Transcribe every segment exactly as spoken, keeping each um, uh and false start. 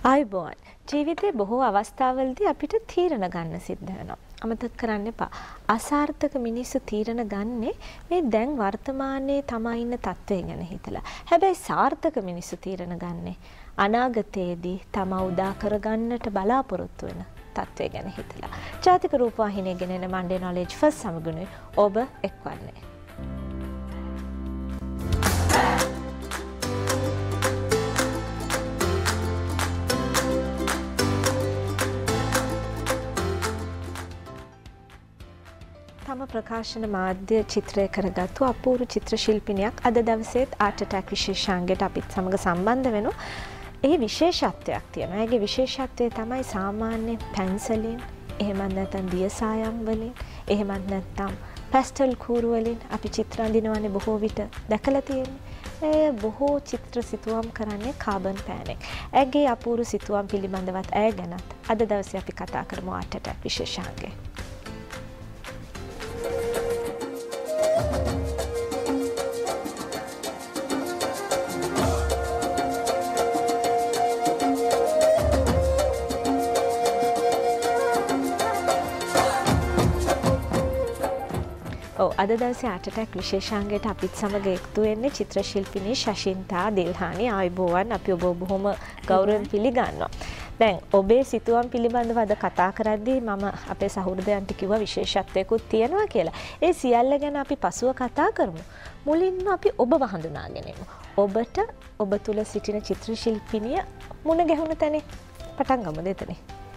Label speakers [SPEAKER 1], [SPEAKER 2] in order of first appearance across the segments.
[SPEAKER 1] ආයුබෝවන්. ජීවිතේ බොහෝ අවස්ථාවලදී අපිට තීරණ ගන්න සිද්ධ වෙනවා. අමතක කරන්න එපා. අසාර්ථක මිනිස්සු තීරණ ගන්නේ මේ දැන් වර්තමානයේ තමයි ඉන්න තත්ත්වය ගැන හිතලා. හැබැයි සාර්ථක මිනිස්සු තීරණ ගන්නේ අනාගතයේදී තම උදා කරගන්නට බලාපොරොත්තු වෙන තත්ත්වය ගැන හිතලා. ජාතික රූපවාහිනිය ගෙනෙන Monday Knowledge First සමගුණේ ඔබ එක්වන්නේ. තම ප්‍රකාශන මාධ්‍ය චිත්‍රය කරගත්තු අපූර්ව චිත්‍ර ශිල්පිනියක් අද දවසේත් ආර්ට් ඇටැක් විශේෂාංගයට අපිත් සමග සම්බන්ධ වෙනවා. ඒ විශේෂත්වයක් තියෙනවා. ඒගේ විශේෂත්වය තමයි සාමාන්‍ය පැන්සලෙන්, එහෙමත් නැත්නම් දියසායම් වලින්, එහෙමත් නැත්නම් පැස්ටල් කූරු වලින් අපි චිත්‍ර අඳිනවනේ බොහෝ විට දැකලා තියෙන්නේ. ඒ බොහෝ චිත්‍ර සිතුවම් කරන්නේ කාබන් පෑනෙක්. ඇගේ අපූර්ව සිතුවම් පිළිබඳවත් ඇය ගැනත් අද දවසේ අපි කතා කරමු ආර්ට් ඇටැක් විශේෂාංගයේ. අද දවසේ ආර්ට් ඇටැක් විශේෂාංගයට අපිත් සමග එකතු වෙන්නේ චිත්‍ර ශිල්පිනී ශෂින්තා දිල්හානි. ආයුබෝවන්. අපි ඔබ බොහොම ගෞරවයෙන් පිළිගන්නවා. දැන් ඔබේ සිතුවම් පිළිබඳව අද කතා කරද්දී මම අපේ සහෘදයන්ට කිව්වා විශේෂත්වයකුත් තියෙනවා කියලා. ඒ සියල්ල ගැන අපි පසුව කතා කරමු. මුලින්ම අපි ඔබව හඳුනාගෙන ඉමු. ඔබට ඔබ තුල සිටින චිත්‍ර ශිල්පිනිය මුණ ගැහුණ තැනේ පටන් ගමුද එතනේ?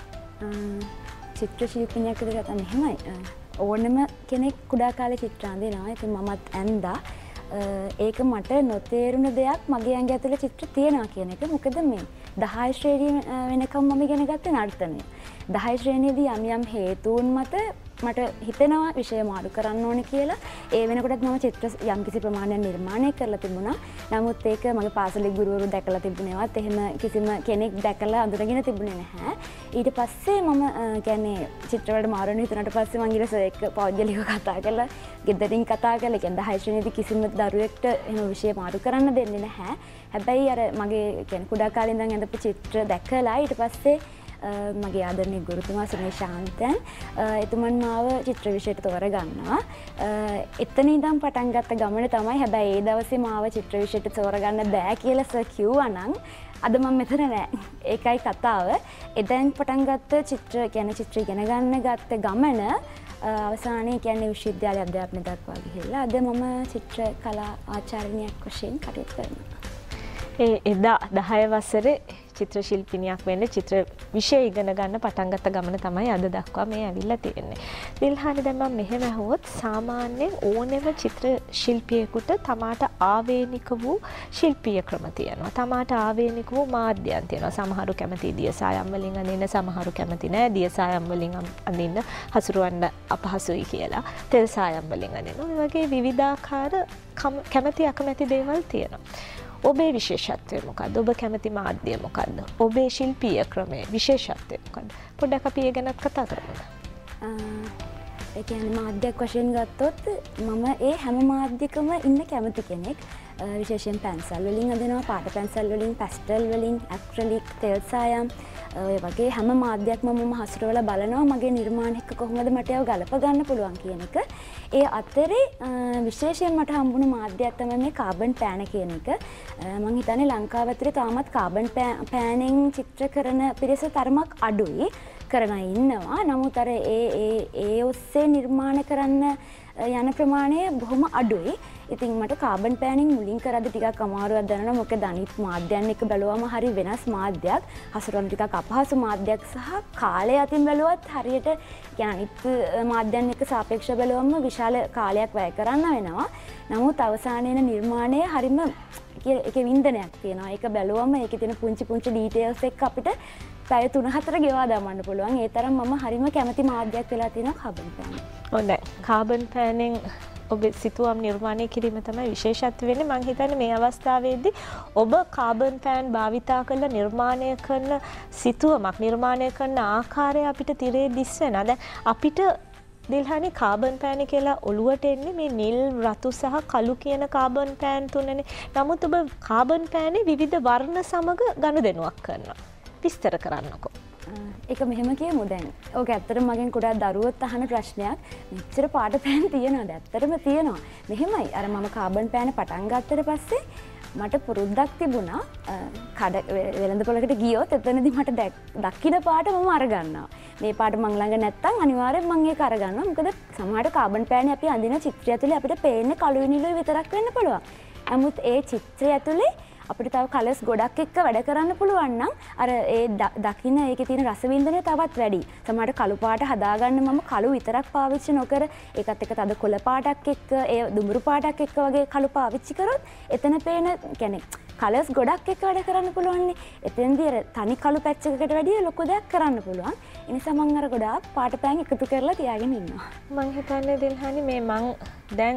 [SPEAKER 2] චිත්‍ර ශිල්පිනියක් කියලා ගත්තම එහෙමයි. ඕනම කෙනෙක් කුඩා කාලේ චිත්‍ර අඳිනවා. ඉතින් මමත් ඇඳා. ඒක මට නොතේරුණ දෙයක් මගේ ඇඟ ඇතුලේ චිත්‍ර තියෙනවා කියන එක. මොකද මේ දහය ශ්‍රේණිය වෙනකම් මම ඉගෙන ගත්තේ නර්තනය. දහය ශ්‍රේණියේදී යම් යම් හේතුන් මත මට හිතෙනවා විෂය මාරු කරන්න ඕනේ කියලා. ඒ වෙනකොටත් මම චිත්‍ර යම්කිසි ප්‍රමාණයක් නිර්මාණය කරලා තිබුණා. නමුත් ඒක මගේ පාසලේ ගුරුවරු දැකලා තිබුණේවත් එහෙම කිසිම කෙනෙක් දැකලා අඳුරගෙන තිබුණේ නැහැ. ඊට පස්සේ මම කියන්නේ චිත්‍ර වලට මාරු වෙන හිතුණාට පස්සේ මම ඊට එක්ක පෞද්ගලිකව කතා කරලා ගෙදරින් කතා කරලා කියන්නේ දහය ශ්‍රේණියේදී කිසිම දරුවෙක්ට එහෙම විෂය මාරු කරන්න දෙන්නේ නැහැ. හැබැයි අර මගේ කියන්නේ කුඩා කාලේ ඉඳන් අඳපු චිත්‍ර දැකලා ඊට පස්සේ මගේ ආදරණීය ගුරුතුමා සුනිල් ශාන්තයන් එතුමන් මාව චිත්‍ර විෂයට තෝරගන්නවා. එතන ඉඳන් පටන් ගත්ත ගමන තමයි. හැබැයි ඒ දවසේ මාව චිත්‍ර විෂයට තෝරගන්න බෑ කියලා සර් කිව්වා නම් අද මම මෙතන නෑ. ඒකයි කතාව. එදෙන් පටන් ගත්ත චිත්‍ර කියන්නේ චිත්‍ර ඉගෙන ගන්න ගත්ත ගමන අවසානයේ කියන්නේ විශ්වවිද්‍යාල අධ්‍යාපනය දක්වා ගිහිල්ලා අද මම චිත්‍ර කලා ආචාර්යනියක් වශයෙන් කටයුතු කරනවා.
[SPEAKER 1] ඒ එදා දහය වසරේ චිත්‍ර ශිල්පිනියක් වෙන්න චිත්‍ර විෂය ඉගෙන ගන්න පටන් ගත්ත ගමන තමයි අද දක්වා මේ ඇවිල්ලා තියෙන්නේ. දිල්හානි දැන් මම මෙහෙම අහුවොත් සාමාන්‍යයෙන් ඕනෙම චිත්‍ර ශිල්පියෙකුට තමාට ආවේනික වූ ශිල්පීය ක්‍රම තියෙනවා. තමාට ආවේනික වූ මාධ්‍යයන් තියෙනවා. සමහරු කැමති දියසායම් වලින් අඳින්න, සමහරු කැමති නෑ දියසායම් වලින් අඳින්න, හසුරවන්න අපහසුයි කියලා. තෙල් සායම් වලින් අඳින්න. ඔය වගේ විවිධාකාර කැමති අකමැති දේවල් තියෙනවා. ඔබේ විශේෂත්වය මොකක්ද? ඔබ කැමති මාධ්‍ය මොකක්ද? ඔබේ ශිල්පීය ක්‍රමයේ විශේෂත්වය මොකක්ද? පොඩ්ඩක් අපි ඒ ගැනත් කතා කරමු.
[SPEAKER 2] ඒ කියන්නේ මාධ්‍යයක් වශයෙන් ගත්තොත් මම ඒ හැම මාධ්‍යකම ඉන්න කැමති කෙනෙක්. විශේෂයෙන් පැන්සල් වලින් අඳිනවා, පාට පැන්සල් වලින්, පැස්ටල් වලින්, ඇක්‍රිලික්, තෙල් සායම් ඔය වගේ හැම මාධ්‍යයක්ම මම හසුරවලා බලනවා මගේ නිර්මාණ එක්ක කොහොමද මට ඒව ගලප ගන්න පුළුවන් කියන එක. ඒ අතරේ විශේෂයෙන් මට හම්බුණු මාධ්‍යයක් තමයි මේ කාබන් පෑන කියන එක. මම හිතන්නේ ලංකාව ඇතුලේ තාමත් කාබන් පෑනෙන් චිත්‍ර කරන පිරිස තරමක් අඩුයි. කරන ඉන්නවා. නමුත් අර ඒ ඒ ඒ ඔස්සේ නිර්මාණ කරන්න යන ප්‍රමාණය බොහොම අඩුයි. ඉතින් මට කාබන් පෑනින් මුලින් කරද්දි ටිකක් අමාරුවක් දැනෙනවා. මොකද අනිත් මාධ්‍යයන් එක්ක බැලුවම හරි වෙනස් මාධ්‍යයක්. හසුරවන්න ටිකක් අපහසු මාධ්‍යයක් සහ කාලය අතින් බැලුවත් හරියට කියන්නේ අනිත් මාධ්‍යයන් එක්ක සාපේක්ෂව බැලුවම විශාල කාලයක් වැය කරන්න වෙනවා. නමුත් අවසානයේ එන නිර්මාණය හරිම ඒකේ වින්දනයක් තියෙනවා. ඒක බැලුවම ඒකේ තියෙන පුංචි පුංචි ඩීටේල්ස් එක්ක අපිට පැය තුන හතර ගෙවා දාන්න පුළුවන්. ඒ තරම් මම හරිම කැමති මාධ්‍යයක් වෙලා තියෙනවා කාබන් පෑන.
[SPEAKER 1] හොඳයි. කාබන් පෑනෙන් ඔබ සිතුවම් නිර්මාණය කිරීම තමයි විශේෂත්වය වෙන්නේ. මම හිතන්නේ මේ අවස්ථාවේදී ඔබ කාබන් පෑන් භාවිතා කරලා නිර්මාණය කරන සිතුවමක් නිර්මාණය කරන ආකාරය අපිට තිරේ දිස් වෙනවා. දැන් අපිට දිල්හානි කාබන් පෑන කියලා ඔළුවට එන්නේ මේ නිල් රතු සහ කළු කියන කාබන් පෑන් තුනනේ. නමුත් ඔබ කාබන් පෑනේ විවිධ වර්ණ සමග ගනුදෙනුවක් කරනවා. විස්තර කරන්නකෝ.
[SPEAKER 2] ඒක මෙහෙම කියමු දැන්. ඕක ඇත්තටම මගෙන් කුඩා දරුවොත් අහන ප්‍රශ්නයක්. මෙච්චර පාට පෑන් තියනවාද? ඇත්තටම තියෙනවා. මෙහෙමයි. අර මම කාබන් පෑන පටන් ගත්තට පස්සේ මට පුරුද්දක් තිබුණා කඩ වෙළඳපොළකට ගියොත් එතනදී මට දක්කින පාට මම අරගන්නවා. මේ පාට මං ළඟ නැත්තම් අනිවාර්යෙන් මං ඒක අරගන්නවා. මොකද සමහරට කාබන් පෑනේ අපි අඳින චිත්‍රය ඇතුලේ අපිට පේන්නේ කළු නිලුයි විතරක් වෙන්න පුළුවන්. නමුත් ඒ චිත්‍රය ඇතුලේ අපිට තව කලර්ස් ගොඩක් එක්ක වැඩ කරන්න පුළුවන් නම් අර ඒ දකින්න ඒකේ තියෙන රසවින්දනය තවත් වැඩි. සමහරට කළු පාට හදාගන්න මම කළු විතරක් පාවිච්චි නොකර ඒකත් එක්ක තද කොළ පාටක් එක්ක ඒ දුඹුරු පාටක් එක්ක වගේ කළු පාවිච්චි කරොත් එතන පේන කියන්නේ කලර්ස් ගොඩක් එක්ක වැඩ කරන්න පුළුවන්. එතෙන්දී අර තනි කළු පැච් එකකට වැඩිය ලොකු දෙයක් කරන්න පුළුවන්. ඒ නිසා මම අර ගොඩාක් පාට පෑන් එකතු කරලා තියාගෙන ඉන්නවා.
[SPEAKER 1] මම හිතන්නේ දිල්හානි මේ මං දැන්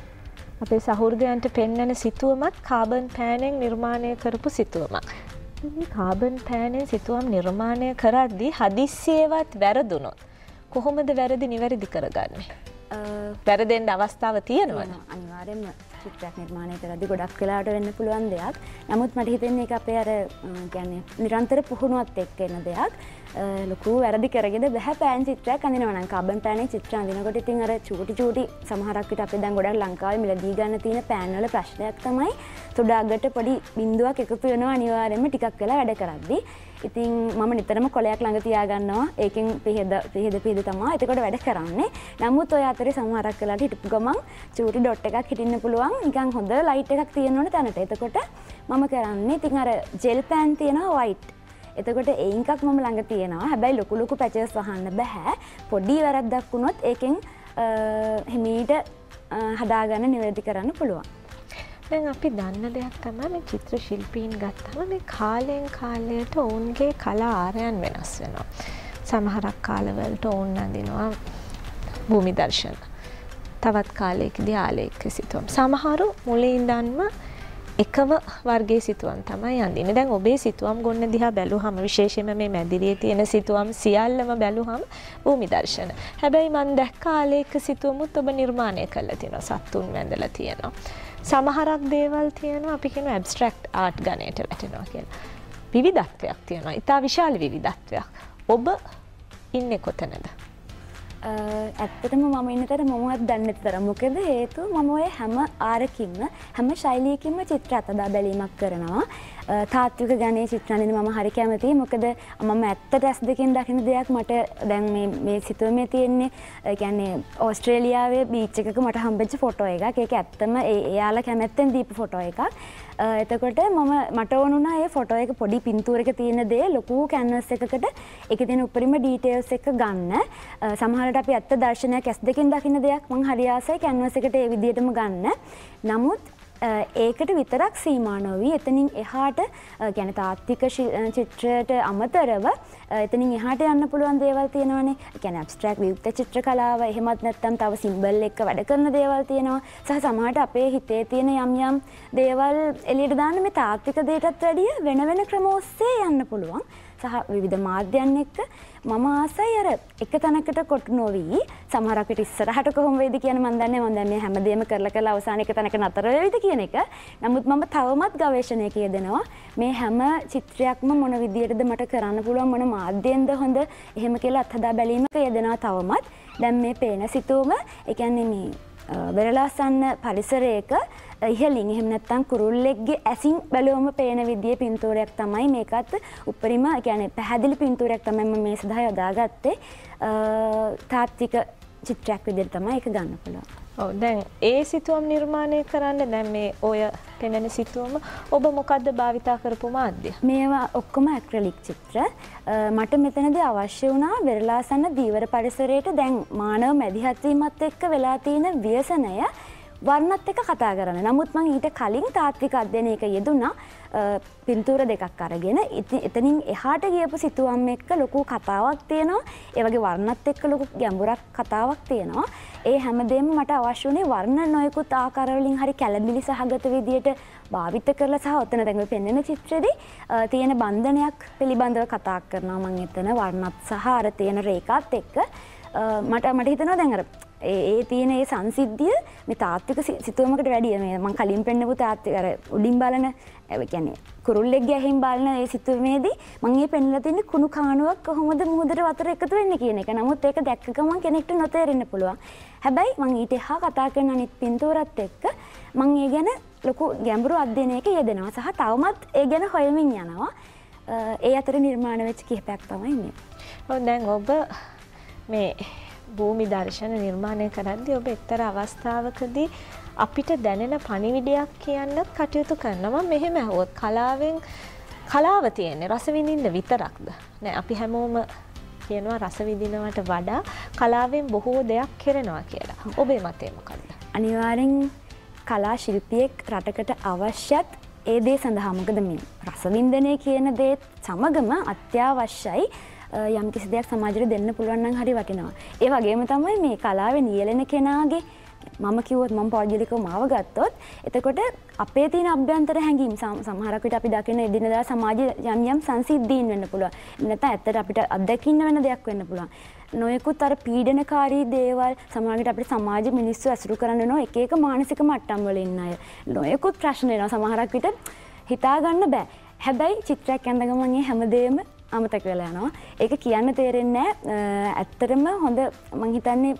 [SPEAKER 1] අපේ සහෘදයන්ට පෙන්වන සිතුවමත් කාබන් පෑනෙන් නිර්මාණය කරපු සිතුවමක්. මේ කාබන් පෑනෙන් සිතුවම් නිර්මාණය කරද්දී හදිස්සියේවත් වැරදුනොත් කොහොමද වැරදි නිවැරදි කරගන්නේ? වැරදෙන්න අවස්ථාව තියෙනවද?
[SPEAKER 2] අනිවාර්යෙන්ම චිත්‍රයක් නිර්මාණය කරද්දී ගොඩක් වෙලාවට වෙන්න පුළුවන් දෙයක්. නමුත් මට හිතෙන්නේ ඒක අපේ අර කියන්නේ නිරන්තර පුහුණුවත් එක්ක එන දෙයක්. ලොකු වැරදි කරගෙන බෑ පෑන් චිත්‍රයක් අඳිනවා නම් කාබන් පෑනේ චිත්‍ර අඳිනකොට ඉතින් අර චූටි චූටි සමහරක් විට අපේ දැන් ගොඩක් ලංකාවේ මිලදී ගන්න තියෙන පෑන් වල ප්‍රශ්නයක් තමයි තුඩ අගට පොඩි බිඳුවක් එකතු වෙනවා අනිවාර්යයෙන්ම ටිකක් වෙලා වැඩ කරද්දී. ඉතින් මම නිතරම කොලයක් ළඟ තියාගන්නවා. ඒකෙන් පිහද පිහද පිහද තමයි එතකොට වැඩ කරන්නේ. නමුත් ඔය අතරේ සමහරක් වෙලාවට හිටපු ගමන් චූටි ඩොට් එකක් හිටින්න පුළුවන්. නිකන් හොඳ ලයිට් එකක් තියෙන්න ඕනේ තැනට. එතකොට මම කරන්නේ ඉතින් අර ජෙල් පෑන් තියෙනවා වයිට්. එතකොට ඒකක් මම ළඟ තියෙනවා. හැබැයි ලොකු ලොකු පැචස් වහන්න බෑ. පොඩි වැරද්දක් වුණොත් ඒකෙන් හිමීට හදාගන්න නිවැරදි කරන්න පුළුවන්.
[SPEAKER 1] දැන් අපි දන්න දෙයක් තමයි මේ චිත්‍ර ශිල්පීන් ගත්තම මේ කාලෙන් කාලයට ඔවුන්ගේ කලා ආරයන් වෙනස් වෙනවා. සමහරක් කාලවලට ඔවුන් අඳිනවා භූමි දර්ශන. තවත් කාලයකදී ආලේඛ සිතුවම්. සමහරු මුලින් ඉඳන්ම එකම වර්ගයේ සිතුවම් තමයි අඳින්නේ. දැන් ඔබේ සිතුවම් ගොන්න දිහා බැලුවහම විශේෂයෙන්ම මේ මැදිරියේ තියෙන සිතුවම් සියල්ලම බැලුවහම භූමි දර්ශන. හැබැයි මම දැක්ක ආලේඛ සිතුවමුත් ඔබ නිර්මාණය කරලා තියෙනවා. සත්තුන් වැඳලා තියෙනවා. සමහරක් දේවල් තියෙනවා අපි කියනවා ඇබ්ස්ට්‍රැක්ට් ආර්ට් ගණයට වැටෙනවා කියලා. විවිධත්වයක් තියෙනවා. ඉතා විශාල විවිධත්වයක්. ඔබ ඉන්නේ කොතනද?
[SPEAKER 2] ඇත්තටම මම ඉන්නතර මමවත් දන්නේ නැතර. මොකද හේතුව මම ඔය හැම ආරකින්ම හැම ශෛලියකින්ම චිත්‍ර අතදා බැලීමක් කරනවා. තාත්වික ගණයේ චිත්‍ර අඳින්න මම හරි කැමතියි. මොකද මම ඇත්තට ඇස් දෙකෙන් දකින දෙයක් මට දැන් මේ මේ සිතුවමේ තියෙන්නේ ඒ කියන්නේ ඕස්ට්‍රේලියාවේ බීච් එකක මට හම්බෙච්ච ෆොටෝ එකක්. ඒක ඇත්තම එයාලා කැමැත්තෙන් දීපු ෆොටෝ එකක්. එතකොට මම මට ඕනුණා ඒ ෆොටෝ එක පොඩි පින්තූරයක තියෙන දේ ලොකු කැන්වස් එකකට ඒකේ තියෙන උඩරිම ඩීටේල්ස් එක ගන්න. සමහරවිට අපි ඇත්ත දර්ශනයක් ඇස් දෙකෙන් දකින්න දෙයක් මම හරි ආසයි කැන්වස් එකට ඒ විදිහටම ගන්න. නමුත් ඒකට විතරක් සීමා නොවී එතනින් එහාට කියන්නේ තාත්වික චිත්‍රයට අමතරව එතනින් එහාට යන්න පුළුවන් දේවල් තියෙනවානේ. ඒ කියන්නේ ඇබ්ස්ට්‍රැක්ට් වියුක්ත චිත්‍ර කලාව එහෙමත් නැත්නම් තව සිම්බල් එක්ක වැඩ කරන දේවල් තියෙනවා. සහ සමහරට අපේ හිතේ තියෙන යම් යම් දේවල් එළියට දාන්න මේ තාත්වික දෙයටත් වැඩිය වෙන වෙන ක්‍රම ඔස්සේ යන්න පුළුවන්. සහ විවිධ මාධ්‍යයන් එක්ක මම ආසයි අර එක තැනකට කොටු නොවි සමහරක් විට ඉස්සරහට කොහොම වෙයිද කියන මම දන්නේ මම දැන් මේ හැමදේම කරලා කරලා අවසාන එක තැනක නතර වෙයිද කියන එක. නමුත් මම තවමත් ගවේෂණය කියදෙනවා මේ හැම චිත්‍රයක්ම මොන විදියටද මට කරන්න පුළුවන් මොන මාධ්‍යෙන්ද හොඳ එහෙම කියලා අත්හදා බැලීමක යෙදෙනවා තවමත්. දැන් මේ පේන සිතුවම ඒ කියන්නේ මේ වෙරළාසන්න පරිසරයක ඉහලින් එහෙම නැත්නම් කුරුල්ලෙක්ගේ ඇසින් බැලුවම පේන විදිහේ පින්තූරයක් තමයි මේකත් උපරිම කියන්නේ පැහැදිලි පින්තූරයක් තමයි මම මේ සඳහා යොදාගත්තේ. තාත්වික චිත්‍රයක් විදිහට තමයි ඒක ගන්න පුළුවන්.
[SPEAKER 1] ඔව් දැන් ඒ සිතුවම් නිර්මාණය කරන්න දැන් මේ ඔය පෙනෙන සිතුවම ඔබ මොකද්ද භාවිතා කරපු මාධ්‍ය?
[SPEAKER 2] මේවා ඔක්කොම ඇක්‍රලික් චිත්‍ර. මට මෙතනදී අවශ්‍ය වුණා වෙරළාසන්න දීවර පරිසරයට දැන් මානව මැදිහත් වීමත් එක්ක වෙලා තියෙන ව්‍යසනය වර්ණත් එක්ක කතා කරන්න. නමුත් මම ඊට කලින් තාත්වික අධ්‍යයනයක යෙදුණා පින්තූර දෙකක් අරගෙන එතනින් එහාට ගියපු සිතුවම් එක්ක ලොකු කතාවක් තියෙනවා. ඒ වගේ වර්ණත් එක්ක ලොකු ගැඹුරක් කතාවක් තියෙනවා. ඒ හැමදේම මට අවශ්‍ය වුණේ වර්ණ නොයෙකුත් ආකාර වලින් හරි කැළඹිලි සහගත විදියට භාවිත කරලා සහ ඔතන දැන් ඔය පෙන්වන චිත්‍රෙදී තියෙන බන්ධනයක් පිළිබඳව කතා කරනවා මම එතන වර්ණත් සහ අර තියෙන රේඛාත් එක්ක මට මට හිතෙනවා දැන් අර ඒ තියෙන ඒ සංසිද්ධිය මේ තාත්වික සිතුවමකට වැඩිය මේ මම කලින් පෙන්නපු තාත්වික අර උඩින් බලන ඒ කියන්නේ කුරුල්ලෙක්ගේ ඇහින් බලන ඒ සිතුවමේදී මම මේ පෙන්නලා තියෙන්නේ කුණු කාණුවක් කොහොමද මුහුදට වතුර එකතු වෙන්නේ කියන එක. නමුත් ඒක දැක්ක ගමන් කෙනෙක්ට නොතේරෙන්න පුළුවන්. හැබැයි මම ඊට එහා කතා කරන අනිත් පින්තූරත් එක්ක මම ඒ ගැන ලොකු ගැඹුරු අධ්‍යයනයක යෙදෙනවා සහ තවමත් ඒ ගැන හොයමින් යනවා. ඒ අතර නිර්මාණ වෙච්ච කිහිපයක් තමයි මේ.
[SPEAKER 1] ඔව් දැන් ඔබ මේ භූමි දර්ශන නිර්මාණය කරද්දී ඔබ එක්තරා අවස්ථාවකදී අපිට දැනෙන පණිවිඩයක් කියන්නත් කටයුතු කරනවා. මෙහෙම ඇහුවොත් කලාවෙන් කලාව තියෙන්නේ රස විඳින්න විතරක්ද? නෑ අපි හැමෝම කියනවා රස විඳිනවට වඩා කලාවෙන් බොහෝ දෙයක් කරනවා කියලා. ඔබේ මතය මොකක්ද?
[SPEAKER 2] අනිවාර්යෙන් කලා ශිල්පියෙක් රටකට අවශ්‍යත් ඒ දේ සඳහා. මොකද මේ රස වින්දනය කියන දේත් සමගම අත්‍යවශ්‍යයි. යම් කිසි දෙයක් සමාජයට දෙන්න පුළුවන් නම් හරි වටිනවා. ඒ වගේම තමයි මේ කලාවේ නියැලෙන කෙනාගේ මම කිව්වොත් මම පෞද්ගලිකව මාව ගත්තොත් එතකොට අපේ තියෙන අභ්‍යන්තර හැඟීම් සමහරක් විට අපි දකින එදිනදා සමාජයේ යම් යම් සංසිද්ධීන් වෙන්න පුළුවන්. නැත්නම් ඇත්තට අපිට අත්දකින්න වෙන දෙයක් වෙන්න පුළුවන්. නොයෙකුත් අර පීඩනකාරී දේවල් සමහරවිට අපේ සමාජයේ මිනිස්සු ඇසුරු කරන වෙනවා එක එක මානසික මට්ටම් වල ඉන්න අය. නොයෙකුත් ප්‍රශ්න එනවා සමහරක් විට හිතා ගන්න බෑ. හැබැයි චිත්‍රයක් ඇඳ ගමන් මේ හැමදේම අමතක වෙලා යනවා. ඒක කියන්න තේරෙන්නේ නැහැ. ඇත්තටම හොඳ මං හිතන්නේ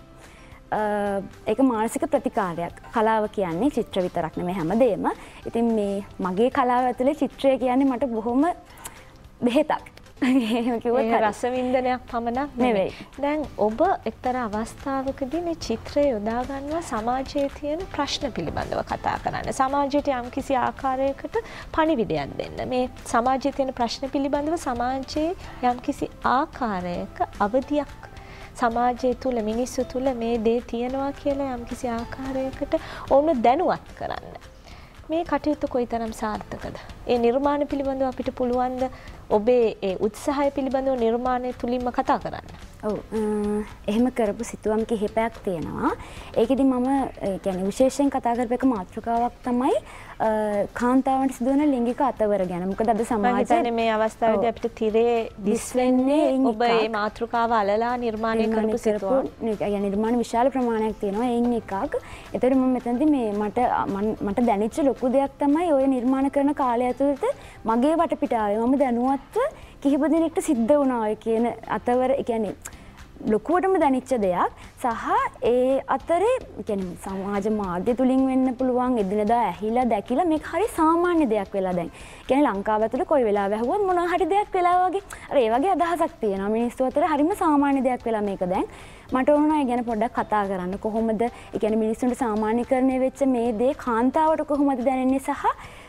[SPEAKER 2] ඒක මානසික ප්‍රතිකාරයක්. කලාව කියන්නේ චිත්‍ර විතරක් නෙමෙයි හැමදේම. ඉතින් මේ මගේ කලාව ඇතුලේ චිත්‍රය කියන්නේ මට බොහොම බෙහෙතක්. එහෙම කිව්වොත්
[SPEAKER 1] ඒ රස වින්දනයක් පමණක් නෙවෙයි. දැන් ඔබ එක්තරා අවස්ථාවකදී මේ චිත්‍රය යොදා ගන්නවා සමාජයේ තියෙන ප්‍රශ්න පිළිබඳව කතා කරන්න. සමාජයට යම්කිසි ආකාරයකට පණිවිඩයක් දෙන්න. මේ සමාජයේ තියෙන ප්‍රශ්න පිළිබඳව සමාජයේ යම්කිසි ආකාරයක අවධියක් සමාජය තුළ මිනිස්සු තුළ මේ දේ තියෙනවා කියලා යම්කිසි ආකාරයකට ඔවුන් දැනුවත් කරන්න. මේ කටයුතු කොයිතරම් සාර්ථකද? ඒ නිර්මාණ පිළිබඳව අපිට පුළුවන්ද ඔබේ ඒ උත්සාහය පිළිබඳව නිර්මාණය තුලින්ම කතා කරන්න?
[SPEAKER 2] ඔව් එහෙම කරපු සිතුවම් කිහිපයක් තියෙනවා. ඒකෙදි මම කියන්නේ විශේෂයෙන් කතා කරපු එක මාතෘකාවක් තමයි කාන්තාවන්ට සිදුවන ලිංගික අතවර ගැන. මොකද අද සමාජයේ
[SPEAKER 1] මේ අවස්ථාවේදී අපිට තිරේ දිස් වෙන්නේ ඔබ මේ මාතෘකාව අලලා නිර්මාණය කරපු සිතුවම්.
[SPEAKER 2] يعني නිර්මාණ විශාල ප්‍රමාණයක් තියෙනවා. එයින් එකක්. ඒතර මම මෙතනදී මේ මට මට දැනෙච්ච ලොකු දෙයක් තමයි ඔය නිර්මාණ කරන කාලය ඇතුළත මගේ වටපිටාවේ මම දැනුවත්ව කිහිප දෙනෙක්ට සිද්ධ වුණා ඔය කියන අතවර කියන්නේ ලොකුවටම දැනෙච්ච දෙයක් සහ ඒ අතරේ කියන්නේ සමාජ මාධ්‍ය තුලින් වෙන්න පුළුවන් එදිනදා ඇහිලා දැකිලා මේක හරි සාමාන්‍ය දෙයක් වෙලා දැන්. කියන්නේ ලංකාව ඇතුළේ කොයි වෙලාවෙ ඇහුවත් මොනවා හරි දෙයක් වෙලා වගේ අර ඒ වගේ අදහසක් තියෙනවා මිනිස්සු අතර හරිම සාමාන්‍ය දෙයක් වෙලා මේක දැන්. මට ඕන ඒ ගැන පොඩ්ඩක් කතා කරන්න. කොහොමද ඒ කියන්නේ මිනිස්සුන්ට සාමාන්‍යකරණය වෙච්ච මේ දේ කාන්තාවට කොහොමද දැනෙන්නේ සහ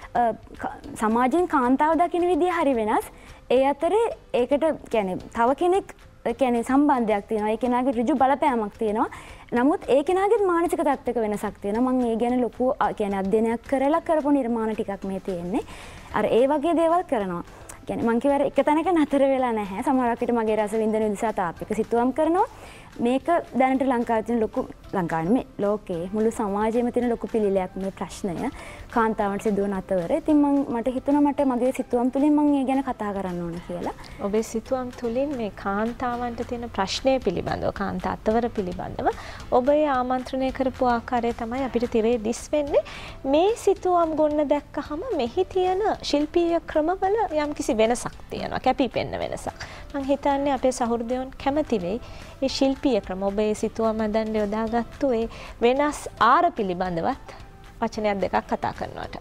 [SPEAKER 2] සමාජයෙන් කාන්තාව දකින විදිය හරි වෙනස්. ඒ අතරේ ඒකට කියන්නේ තව කෙනෙක් කියන්නේ සම්බන්ධයක් තියෙනවා. ඒ කෙනාගේ ඍජු බලපෑමක් තියෙනවා. නමුත් ඒ කෙනාගේ මානසික තත්ත්වයක වෙනසක් තියෙනවා. මම ඒ ගැන ලොකු කියන්නේ අධ්‍යයනයක් කරලා කරපු නිර්මාණ ටිකක් මේ තියෙන්නේ. අර ඒ වගේ දේවල් කරනවා. කියන්නේ මං කියවර එක තැනක නතර වෙලා නැහැ. සමහරක් විට මගේ රස වින්දන නිසා තාත්වික සිතුවම් කරනවා. මේක දැනට ලංකාවේ තියෙන ලොකු ලංකාවේ නෙමෙයි ලෝකේ මුළු සමාජයේම තියෙන ලොකු පිළිලයක් මේ ප්‍රශ්නය කාන්තාවන්ට සිදුවන අතවර. ඉතින් මම මට හිතුණා මට මගේ සිතුවම් තුලින් මම ඒ ගැන කතා කරන්න ඕන කියලා.
[SPEAKER 1] ඔබේ සිතුවම් තුලින් මේ කාන්තාවන්ට තියෙන ප්‍රශ්නය පිළිබඳව කාන්තා අතවර පිළිබඳව ඔබ ඒ ආමන්ත්‍රණය කරපු ආකාරය තමයි අපිට තිරේ දිස් වෙන්නේ. මේ සිතුවම් ගොන්න දැක්කහම මෙහි තියෙන ශිල්පීය ක්‍රමවල යම්කිසි වෙනසක් තියෙනවා. කැපිපෙන්න වෙනසක්. මම හිතන්නේ අපේ සහෘදයන් කැමති වෙයි. ඒ ශිල්පීය ක්‍රම ඔබේ සිතුවම් හදන්න යොදාගත්තු ඒ වෙනස් ආර පිළිබඳවත් වචනයක් දෙකක් කතා කරනවට.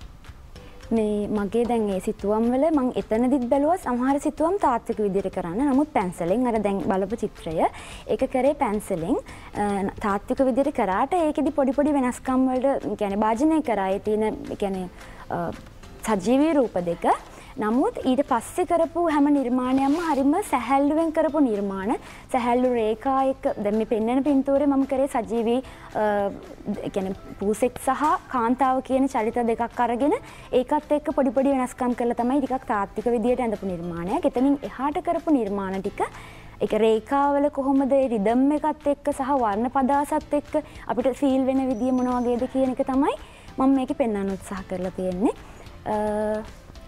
[SPEAKER 2] මේ මගේ දැන් ඒ සිතුවම් වල මම එතනදිත් බැලුවා සමහර සිතුවම් තාත්වික විදිහට කරන්න. නමුත් පැන්සලෙන් අර දැන් බලපු චිත්‍රය ඒක කරේ පැන්සලෙන් තාත්වික විදිහට කරාට ඒකෙදි පොඩි පොඩි වෙනස්කම් වලට කියන්නේ භාජනය කරා. ඒ තියෙන කියන්නේ සජීවී රූප දෙක. නමුත් ඊට පස්සේ කරපු හැම නිර්මාණයක්ම හරිම සැහැල්ලුවෙන් කරපු නිර්මාණ. සැහැල්ලු රේඛා එක්ක දැන් මේ පෙන්වන පින්තූරේ මම කරේ සජීවී ඒ කියන්නේ පූසෙක් සහ කාන්තාව කියන චරිත දෙකක් අරගෙන ඒකත් එක්ක පොඩි පොඩි වෙනස්කම් කරලා තමයි ටිකක් තාත්වික විදියට ඇඳපු නිර්මාණයක්. එතනින් එහාට කරපු නිර්මාණ ටික ඒක රේඛාවල කොහොමද ඒ රිදම් එකත් එක්ක සහ වර්ණ පදාසත් එක්ක අපිට ෆීල් වෙන විදිය මොන වගේද කියන එක තමයි මම මේකේ පෙන්වන්න උත්සාහ කරලා තියෙන්නේ.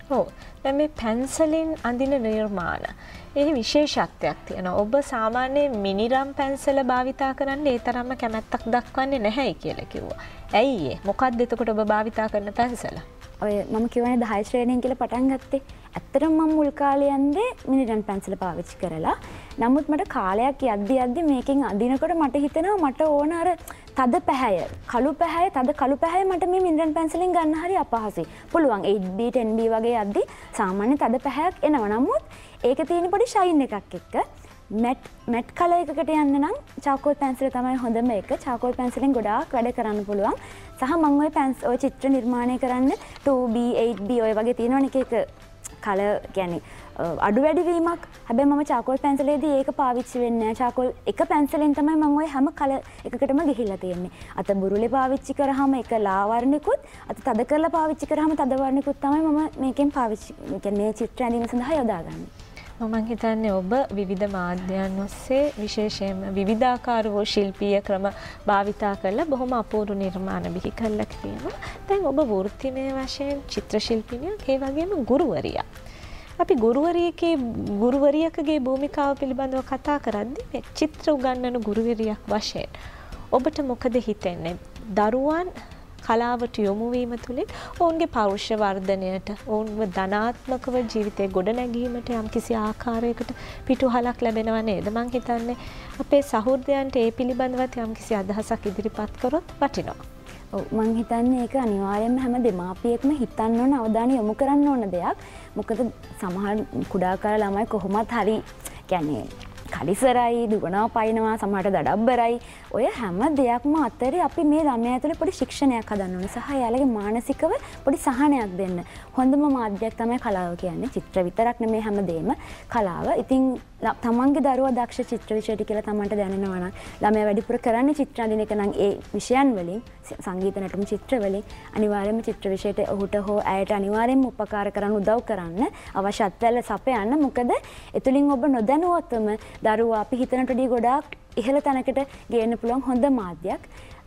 [SPEAKER 1] ඔව්. දැන් මේ පැන්සලෙන් අඳින නිර්මාණ ඒ විශේෂත්වයක් තියෙනවා. ඔබ සාමාන්‍යයෙන් මිනිරම් පැන්සල භාවිතා කරන්නේ ඒ තරම්ම කැමැත්තක් දක්වන්නේ නැහැයි කියලා කිව්වා. ඇයි ඒ? මොකක්ද එතකොට ඔබ භාවිතා කරන පැන්සල?
[SPEAKER 2] ඔය මම කියවනේ දහය ශ්‍රේණියෙන් කියලා පටන් ගත්තේ. ඇත්තටම මම මුල් කාලේ යන්නේ මිනිරම් පැන්සල පාවිච්චි කරලා. නමුත් මට කාලයක් යද්දි යද්දි මේකෙන් අඳිනකොට මට හිතෙනවා මට ඕන අර තද පැහැය, කළු පැහැය, තද කළු පැහැය මට මේ මිනිරම් පැන්සලෙන් ගන්න හරි අපහසුයි. පුළුවන් eight B ten B වගේ යද්දි සාමාන්‍ය තද පැහැයක් එනවා. නමුත් ඒක තියෙන පොඩි ෂයින් එකක් එක්ක මැට් මැට් කලර් එකකට යන්න නම් චාකෝල් පැන්සල තමයි හොඳම එක. චාකෝල් පැන්සලෙන් ගොඩාක් වැඩ කරන්න පුළුවන්. සහ මම ওই පැන්ස් ওই චිත්‍ර නිර්මාණය කරන්න two B eight B ඔය වගේ තියෙනවනේ එක එක කලර් කියන්නේ අඩු වැඩි වීමක්. හැබැයි මම චාකෝල් පැන්සලේදී ඒක පාවිච්චි වෙන්නේ නැහැ. චාකෝල් එක පැන්සලෙන් තමයි මම ওই හැම කලර් එකකටම ගිහිල්ලා තියෙන්නේ. අත බුරුලේ පාවිච්චි කරාම ඒක ලා වර්ණිකුත්, අත තද කරලා පාවිච්චි කරාම තද වර්ණිකුත් තමයි මම මේකෙන් පාවිච්චි කියන්නේ චිත්‍ර ඇඳීම සඳහා යොදාගන්නේ.
[SPEAKER 1] මම හිතන්නේ ඔබ විවිධ මාධ්‍යයන් ඔස්සේ විශේෂයෙන්ම විවිධාකාර වූ ශිල්පීය ක්‍රම භාවිතා කරලා බොහොම අපූර්ව නිර්මාණ බිහි කළා කියනවා. දැන් ඔබ වෘත්තිමය වශයෙන් චිත්‍ර ශිල්පිනියක්, ඒ වගේම ගුරුවරියක්. අපි ගුරුවරියකේ ගුරුවරියකගේ භූමිකාව පිළිබඳව කතා කරද්දී මේ චිත්‍ර උගන්වන ගුරුවරියක් වශයෙන් ඔබට මොකද හිතෙන්නේ? දරුවන් කලාවට යොමු වීම තුළින් ඔවුන්ගේ පෞරුෂ වර්ධනයට, ඔවුන්ව ධනාත්මකව ජීවිතේ ගොඩනැගීමට යම්කිසි ආකාරයකට පිටුහලක් ලැබෙනවා නේද? මං හිතන්නේ අපේ සහෘදයන්ට ඒ පිළිබඳවත් යම්කිසි අදහසක් ඉදිරිපත් කරොත් වටිනවා.
[SPEAKER 2] ඔව් මං හිතන්නේ ඒක අනිවාර්යයෙන්ම හැම දෙමාපියෙක්ම හිතන්න ඕන, අවධානය යොමු කරන්න ඕන දෙයක්. මොකද සමහර කුඩා කාල ළමයි කොහොමත් හරි කියන්නේ කලිසරයි, දුවනවා පයින්නවා, සමහරට දඩබ්බරයි. ඔය හැම දෙයක්ම අතරේ අපි මේ ළමයා ඇතුලේ පොඩි ශික්ෂණයක් හදන්න ඕනේ. සහ එයාලගේ මානසිකව පොඩි සහනයක් දෙන්න. හොඳම මාධ්‍යයක් තමයි කලාව කියන්නේ. චිත්‍ර විතරක් නෙමෙයි හැමදේම කලාව. ඉතින් තමන්ගේ දරුවා දක්ෂ චිත්‍ර විෂයට කියලා තමන්ට දැනෙනවා නම් ළමයා වැඩිපුර කරන්නේ චිත්‍ර අඳින එක නම් ඒ විෂයන් වලින්, සංගීත නැටුම් චිත්‍ර වලින් අනිවාර්යයෙන්ම චිත්‍ර විෂයට ඔහුට හෝ ඇයට අනිවාර්යයෙන්ම උපකාර කරන්න, උදව් කරන්න, අවශ්‍යත්වල සපයන්න. මොකද එතුලින් ඔබ නොදැනුවත්වම දරුවා අපි හිතනට වඩා ගොඩාක් ඉහළ තැනකට ගේන්න පුළුවන් හොඳ මාධ්‍යයක්.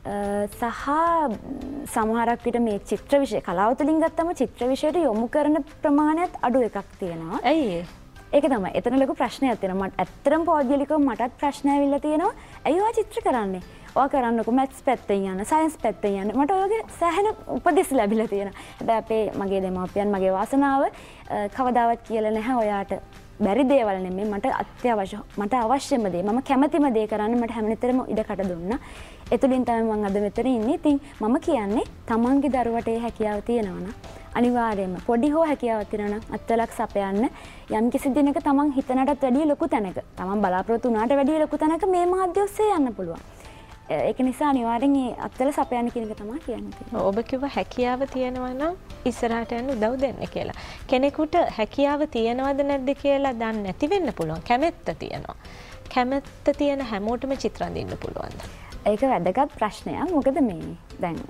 [SPEAKER 2] සහ සමහරක් විට මේ චිත්‍ර විෂය කලාව තුළින් ගත්තම චිත්‍ර විෂයට යොමු කරන ප්‍රමාණයත් අඩු එකක් තියෙනවා.
[SPEAKER 1] ඇයි ඒ?
[SPEAKER 2] ඒක තමයි. එතන ලොකු ප්‍රශ්නයක් තියෙනවා. මට ඇත්තටම පෞද්ගලිකව මටත් ප්‍රශ්න ඇවිල්ලා තියෙනවා. ඇයි ඔයා චිත්‍ර කරන්නේ? ඔයා කරන්නකො මැත්ස් පැත්තෙන් යන්න, සයන්ස් පැත්තෙන් යන්න. මට ඔයගේ සෑහෙන උපදෙස් ලැබිලා තියෙනවා. හැබැයි අපේ මගේ දෙමාපියන් මගේ වාසනාව කවදාවත් කියලා නැහැ ඔයාට බැරි දේවල් නෙමෙයි, මට අත්‍යවශ්‍ය මට අවශ්‍යම දේ, මම කැමතිම දේ කරන්න මට හැමනිතරම ඉඩකට දුන්නා. එතුලින් තමයි මම අද මෙතන ඉන්නේ. ඉතින් මම කියන්නේ තමන්ගේ දරුවට ඒ හැකියාව තියෙනවා නම් අනිවාර්යයෙන්ම පොඩි හෝ හැකියාවක් තියෙනවා නම් අත්වලක් සපයන්න. යම් කිසි දිනක තමන් හිතනටත් වැඩිය ලොකු තැනක, තමන් බලාපොරොත්තු වුණාට වැඩිය ලොකු තැනක මේ මාධ්‍ය ඔස්සේ යන්න පුළුවන්. ඒක නිසා අනිවාර්යෙන් මේ අත්වල සපයන්න කියන එක තමයි කියන්නේ.
[SPEAKER 1] ඔබ කිව්ව හැකියාව තියෙනවා නම් ඉස්සරහට යන්න උදව් දෙන්න කියලා. කෙනෙකුට හැකියාව තියෙනවද නැද්ද කියලා දන්නේ නැති වෙන්න පුළුවන්. කැමැත්ත තියෙනවා. කැමැත්ත තියෙන හැමෝටම චිත්‍ර අඳින්න පුළුවන්ද?
[SPEAKER 2] ඒක වැදගත් ප්‍රශ්නයක්. මොකද මේ දැන්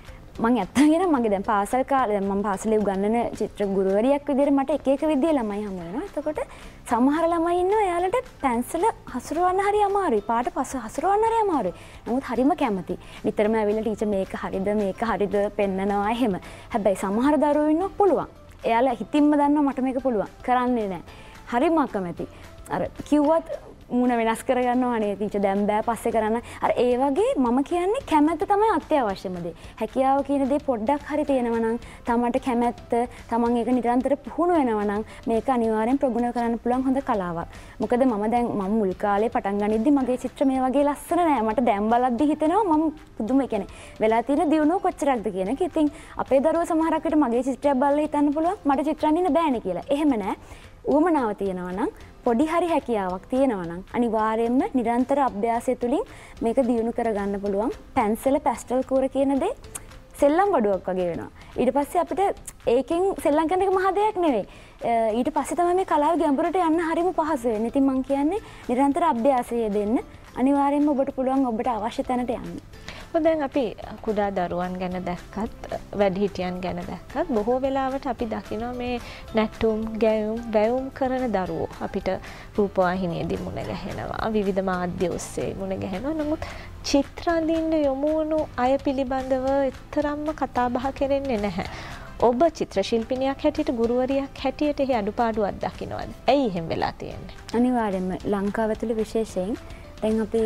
[SPEAKER 2] මම ඇත්තටම කියන මගේ දැන් පාසල් කාලේ දැන් මම පාසලේ උගන්වන චිත්‍ර ගුරුවරියක් විදිහට මට එක එක විදිහේ ළමයි හමු වෙනවා. එතකොට සමහර ළමයි ඉන්නවා එයාලට පැන්සල හසුරවන්න හරි අමාරුයි. පාට පස හසුරවන්න හරි අමාරුයි. නමුත් හරිම කැමති. නිතරම ඇවිල්ලා ටීචර් මේක හරිද මේක හරිද පෙන්නනවා එහෙම. හැබැයි සමහර දරුවෝ ඉන්නවා පුළුවන්. එයාලා හිතින්ම දන්නවා මට මේක පුළුවන්. කරන්නේ නැහැ. හරිම අකමැති. අර කිව්වත් මුණ වෙනස් කරගන්නවා අනේ ටීචර් දැන් බෑ පස්සේ කරන්න. අර ඒ වගේ මම කියන්නේ කැමැත්ත තමයි අත්‍යවශ්‍යම දේ. හැකියාව කියන දේ පොඩ්ඩක් හරි තියෙනවා නම් තමන්ට කැමැත්ත, තමන් ඒක නිරන්තර පුහුණු වෙනවා නම් මේක අනිවාර්යෙන් ප්‍රගුණ කරන්න පුළුවන් හොඳ කලාවක්. මොකද මම දැන් මම මුල් කාලේ පටන් ගනිද්දි මගේ චිත්‍ර මේ වගේ ලස්සන නෑ. මට දැන් බලද්දි හිතෙනවා මම පුදුම ඒ කියන්නේ වෙලා තියෙන දියුණුව කොච්චරක්ද කියන එක. ඉතින් අපේ දරුවෝ සමහරක් විට මගේ චිත්‍රයක් බලලා හිතන්න පුළුවන් මට චිත්‍ර අඳින්න බෑනේ කියලා. එහෙම නෑ. උවමනාව තියෙනවා නම් පොඩි හරි හැකියාවක් තියෙනවා නම් අනිවාර්යයෙන්ම නිරන්තර අභ්‍යාසය තුළින් මේක දියුණු කරගන්න පුළුවන්. පැන්සල පැස්ටල් කෝර කියන දේ සෙල්ලම් බඩුවක් වගේ වෙනවා. ඊට පස්සේ අපිට ඒකෙන් සෙල්ලම් කරන එක මහ දෙයක් නෙවෙයි. ඊට පස්සේ තමයි මේ කලාව ගැඹුරට යන්න හරිම පහසු වෙන්නේ. ඉතින් මම කියන්නේ නිරන්තර අභ්‍යාසය දෙන්න. අනිවාර්යයෙන්ම ඔබට පුළුවන් ඔබට අවශ්‍ය තැනට යන්න.
[SPEAKER 1] දැන් අපි කුඩා දරුවන් ගැන දැක්කත් වැඩිහිටියන් ගැන දැක්කත් බොහෝ වෙලාවට අපි දකිනවා මේ නැටුම් ගැයුම් වැයුම් කරන දරුවෝ අපිට රූපවාහිනියේදී මුණ ගැහෙනවා, විවිධ මාධ්‍ය ඔස්සේ මුණ ගැහෙනවා. නමුත් චිත්‍ර අඳින්න යොමු වුණු අය පිළිබඳව එතරම්ම කතා බහ කරන්නේ නැහැ. ඔබ චිත්‍ර ශිල්පිනියක් හැටියට ගුරුවරියක් හැටියට එහි අඩුපාඩුවක් දකින්නවද? ඇයි එහෙම වෙලා තියෙන්නේ?
[SPEAKER 2] අනිවාර්යයෙන්ම ලංකාව ඇතුළේ විශේෂයෙන් දැන් අපි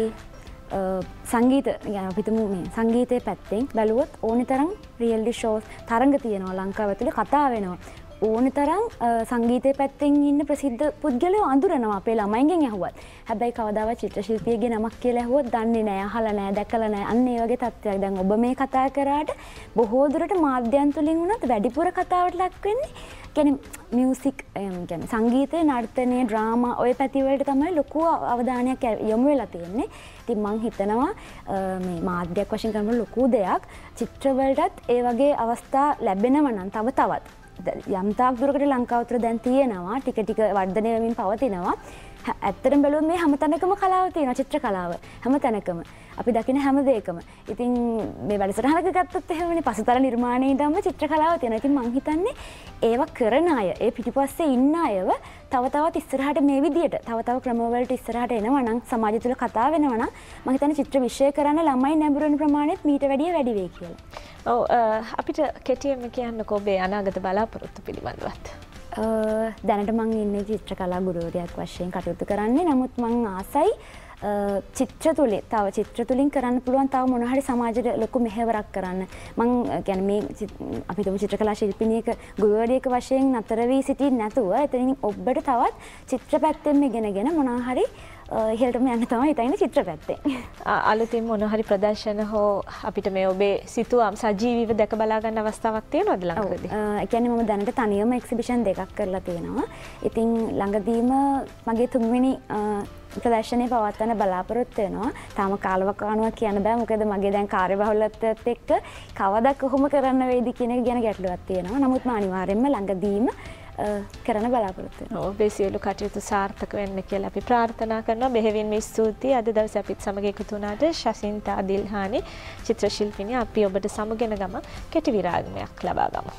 [SPEAKER 2] සංගීත අපිටම මේ සංගීතයේ පැත්තෙන් බැලුවොත් ඕනිතරම් රියැලිටි ෂෝස් තරඟ තියෙනවා ලංකාව ඇතුළේ කතා වෙනවා. ඕනිතරම් සංගීතයේ පැත්තෙන් ඉන්න ප්‍රසිද්ධ පුද්ගලයෝ අඳුරනවා අපේ ළමයින්ගෙන් ඇහුවත්. හැබැයි කවදාවත් චිත්‍ර ශිල්පියෙක්ගේ නමක් කියලා ඇහුවොත් දන්නේ නැහැ, අහලා නැහැ, දැකලා නැහැ. අන්න ඒ වගේ තත්ත්වයක්. දැන් ඔබ මේ කතා කරාට බොහෝ දුරට මාධ්‍යයන් තුලින් වුණත් වැඩිපුර කතාවට ලක් වෙන්නේ කියන්නේ මියුසික් කියන්නේ සංගීතය, නර්තනය, ඩ්‍රාමා ඔය පැති වලට තමයි ලොකු අවධානයක් යොමු වෙලා තියෙන්නේ. ඉතින් මම හිතනවා මේ මාධ්‍යයක් වශයෙන් කරන ලොකු දෙයක් චිත්‍ර වලටත් ඒ වගේ අවස්ථා ලැබෙනවා නම් තව තවත් යම් තාක් දුරකට ලංකාව තුළ දැන් තියෙනවා ටික ටික වර්ධනය වෙමින් පවතිනවා. ඇත්තටම බැලුවොත් මේ හැමතැනකම කලාව තියෙනවා, චිත්‍ර කලාව හැමතැනකම අපි දකින හැම දෙයකම. ඉතින් මේ වැඩසටහනක ගත්තොත් එහෙමනේ පසුතල නිර්මාණයේ ඉඳන්ම චිත්‍ර කලාව තියෙනවා. ඉතින් මම හිතන්නේ ඒව කරන අය, ඒ පිටිපස්සේ ඉන්න අයව තව තවත් ඉස්සරහට මේ විදියට තව තව ක්‍රමවලට ඉස්සරහට එනවා නම් සමාජය තුළ කතා වෙනවා නම් මම හිතන්නේ චිත්‍ර විෂය කරන්න ළමයි නැඹුරු වෙන ප්‍රමාණයත් මීට වැඩිය වැඩි වෙයි කියලා.
[SPEAKER 1] ඔව් අපිට කෙටියෙන්ම කියන්නකෝ ඔබේ අනාගත බලාපොරොත්තු පිළිබඳවත්.
[SPEAKER 2] දැනට මං ඉන්නේ චිත්‍ර කලා ගුරුවරියක් වශයෙන් කටයුතු කරන්නේ. නමුත් මං ආසයි චිත්‍ර තුලින් තව චිත්‍ර තුලින් කරන්න පුළුවන් තව මොන හරි සමාජයට ලොකු මෙහෙවරක් කරන්න. මං කියන්නේ මේ අපි තුමු චිත්‍ර කලා ශිල්පිනියක ගුරුවරියක වශයෙන් නතර වී සිටින්නේ නැතුව එතනින් ඔබට තවත් චිත්‍ර පැත්තෙන් ඉගෙනගෙන මොනවා හරි ඉහළටම යන්න තමයි හිතන්නේ චිත්‍ර පැත්තෙන්.
[SPEAKER 1] අලුතින් මොන හරි ප්‍රදර්ශන හෝ අපිට මේ ඔබේ සිතුවම් සජීවීව දැක බලා ගන්න අවස්ථාවක් තියෙනවද ළඟදී?
[SPEAKER 2] ඒ කියන්නේ මම දැනට තනියම එක්සිබිෂන් දෙකක් කරලා තියෙනවා. ඉතින් ළඟදීම මගේ තුන්වෙනි ප්‍රදර්ශනය පවත්වන්න බලාපොරොත්තු වෙනවා. තාම කාලවකවානුවක් කියන්න බෑ. මොකද මගේ දැන් කාර්යබහුලත්වයත් එක්ක කවදා කොහොම කරන්න වේද කියන එක ගැන ගැටලුවක් තියෙනවා. නමුත් මම අනිවාර්යයෙන්ම ළඟදීම කරන බලාපොරොත්තු වෙනවා.
[SPEAKER 1] ඔබේ සියලු කටයුතු සාර්ථක වෙන්න කියලා අපි ප්‍රාර්ථනා කරනවා. බෙහෙවින්ම ස්තුතියි. අද දවසේ අපිත් සමග එකතු වුණාට ශසින්තා දිල්හානි චිත්‍ර ශිල්පිනිය. අපි ඔබට සමුගෙන ගම කෙටි විරාමයක් ලබා ගමු.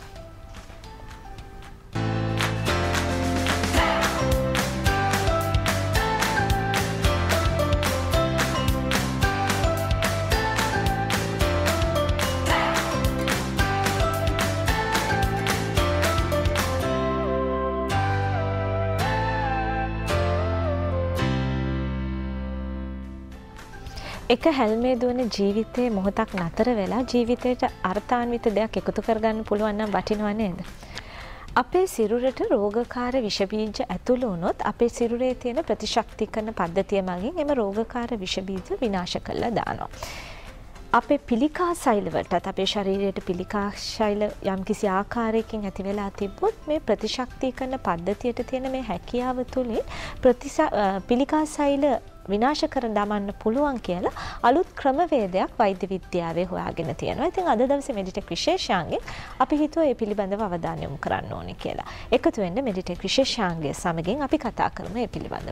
[SPEAKER 1] එක හැල්මේ දුවන ජීවිතයේ මොහොතක් නතර වෙලා ජීවිතයට අර්ථාන්විත දෙයක් එකතු කරගන්න පුළුවන් නම් වටිනව නේද? අපේ සිරුරට රෝගකාර විෂ බීජ ඇතුළු වුණොත් අපේ සිරුරේ තියෙන ප්‍රතිශක්තිකරණ පද්ධතිය මගින් එම රෝගකාර විෂ බීජ විනාශ කරලා දානවා. අපේ පිළිකා සෛල වලටත් අපේ ශරීරයට පිළිකා ශෛල යම්කිසි ආකාරයකින් ඇති වෙලා තිබ්බොත් මේ ප්‍රතිශක්තිකරණ පද්ධතියට තියෙන මේ හැකියාව තුලින් පිළිකා සෛල විනාශ කර දමන්න පුළුවන් කියලා අලුත් ක්‍රමවේදයක් වෛද්‍ය විද්‍යාවේ හොයාගෙන තියෙනවා. ඉතින් අද දවසේ මෙඩිටෙක් විශේෂාංගයෙන් අපි හිතුවා මේ පිළිබඳව අවධානය යොමු කරන්න ඕනේ කියලා. එකතු වෙන්න මෙඩිටෙක් විශේෂාංගය සමගින් අපි කතා කරමු මේ පිළිබඳව.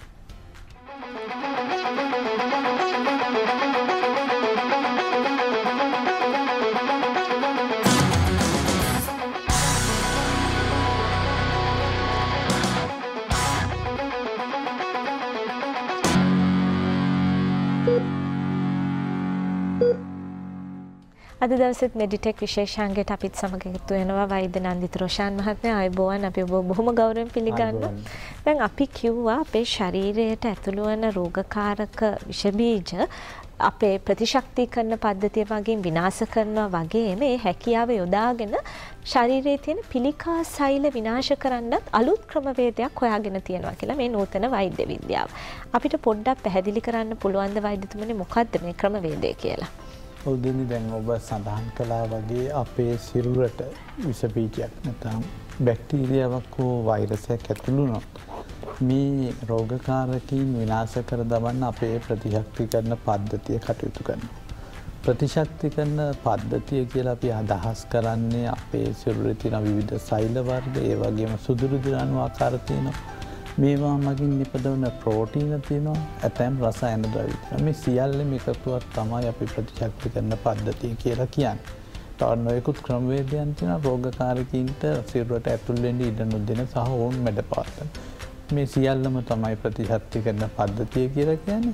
[SPEAKER 1] අද දවසෙත් මෙඩිටෙක් විශේෂාංගයට අපිත් සමග එකතු වෙනවා වෛද්‍ය නන්දිත රොෂාන් මහත්මයා. ආයුබෝවන්. අපි ඔබ බොහොම ගෞරවයෙන් පිළිගන්නවා. දැන් අපි කිව්වා අපේ ශරීරයට ඇතුළු වන රෝගකාරක විෂ බීජ අපේ ප්‍රතිශක්තිකරණ පද්ධතිය වගේ විනාශ කරනවා වගේම මේ හැකියාව යොදාගෙන ශරීරයේ තියෙන පිළිකා සෛල විනාශ කරන්නත් අලුත් ක්‍රමවේදයක් හොයාගෙන තියෙනවා කියලා මේ නූතන වෛද්‍ය විද්‍යාව. අපිට පොඩ්ඩක් පැහැදිලි කරන්න පුළුවන් ද වෛද්‍යතුමනි මොකක්ද මේ ක්‍රමවේදය කියලා?
[SPEAKER 3] ඔව්දෙනි දැන් ඔබ සඳහන් කළා වගේ අපේ සිරුරට විෂ බීජයක් නැත්නම් බැක්ටීරියාවක් හෝ වෛරසයක් ඇතුළු වුණොත් මේ රෝගකාරකීන් විනාශ කර දමන්න අපේ ප්‍රතිශක්තිකරණ පද්ධතිය කටයුතු කරනවා. ප්‍රතිශක්තිකරණ පද්ධතිය කියලා අපි අදහස් කරන්නේ අපේ සිරුරේ තියෙන විවිධ සෛල වර්ග, ඒ වගේම සුදුරු දිරාණු ආකාර තියෙනවා. මේවා මගින් නිපදවන ප්‍රෝටීන තියෙනවා, ඇතැම් රසායන ද්‍රව්‍ය තියෙනවා. මේ සියල්ලම එකතුවක් තමයි අපි ප්‍රතිශක්තිකරණ පද්ධතිය කියලා කියන්නේ. තව නොයෙකුත් ක්‍රමවේදයන් තියෙනවා රෝගකාරකීන්ට සිරුරට ඇතුල් වෙන්න ඉඩ නොදෙන සහ ඕන් මැඩපාතන. මේ සියල්ලම තමයි ප්‍රතිශක්තිකරණ පද්ධතිය කියලා කියන්නේ.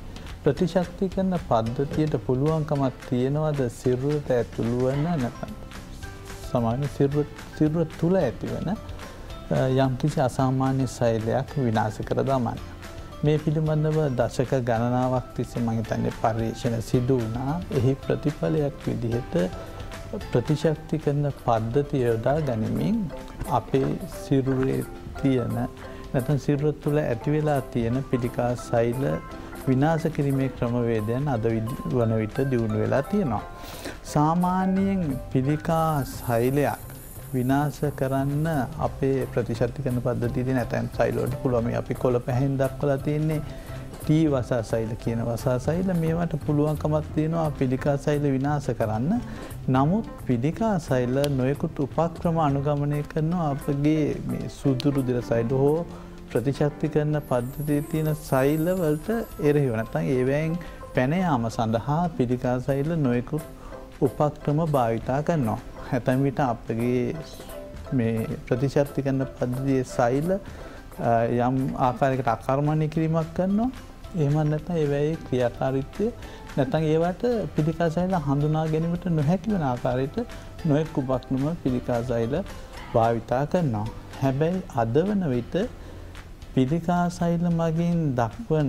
[SPEAKER 3] ප්‍රතිශක්තිකරණ පද්ධතියට පුළුවන්කමක් තියනවාද සිරුරට ඇතුළු වෙන නැත්නම් සමාන සිරුර තුළ ඇතිවන යම්කිසි අසාමාන්‍ය සෛලයක් විනාශ කර දමන්න. මේ පිළිබඳව දශක ගණනාවක් තිස්සේ මම හිතන්නේ පරීක්ෂණ සිදු වුණා. එහි ප්‍රතිඵලයක් විදිහට ප්‍රතිශක්ති කරන පද්ධතිය යොදා ගනිමින් අපේ සිරුරේ තියෙන නැත්නම් සිරුර තුළ ඇති වෙලා තියෙන පිළිකා සෛල විනාශ කිරීමේ ක්‍රමවේදයන් අද වන විට දියුණු වෙලා තියෙනවා. සාමාන්‍යයෙන් පිළිකා සෛලයක් විනාශ කරන්න අපේ ප්‍රතිශක්ති කරන පද්ධතිය තියෙන ඇතැම් සෛල වලට පුළුවන් මේ අපි කොළ පැහැෙන් දක්වලා තියෙන්නේ ටී වසා සෛල කියන වසා සෛල මේවට පුළුවන්කමක් තියෙනවා පිළිකා සෛල විනාශ කරන්න. නමුත් පිළිකා සෛල නොයෙකුත් උපක්‍රම අනුගමනය කරනවා අපගේ මේ සුදුරු දිර සෛල හෝ ප්‍රතිශක්ති කරන පද්ධතියේ තියෙන සෛල වලට එරෙහිව නැත්නම් ඒවැයෙන් පැන යාම සඳහා පිළිකා සෛල නොයෙකුත් උපක්‍රම භාවිතා කරනවා. ඇතැම් විට අපගේ මේ ප්‍රතිශක්ති කරන පද්ධතියේ සෛල යම් ආකාරයකට අකර්මණය කිරීමක් කරනවා. එහෙම නැත්නම් ඒවැයේ ක්‍රියාකාරීත්වය නැත්නම් ඒවට පිළිකා සෛල හඳුනා ගැනීමට නොහැකි වෙන ආකාරයට නොයෙක් උපක්‍රම පිළිකා සෛල භාවිතා කරනවා. හැබැයි අද වන විට පිළිකා සෛල මගින් දක්වන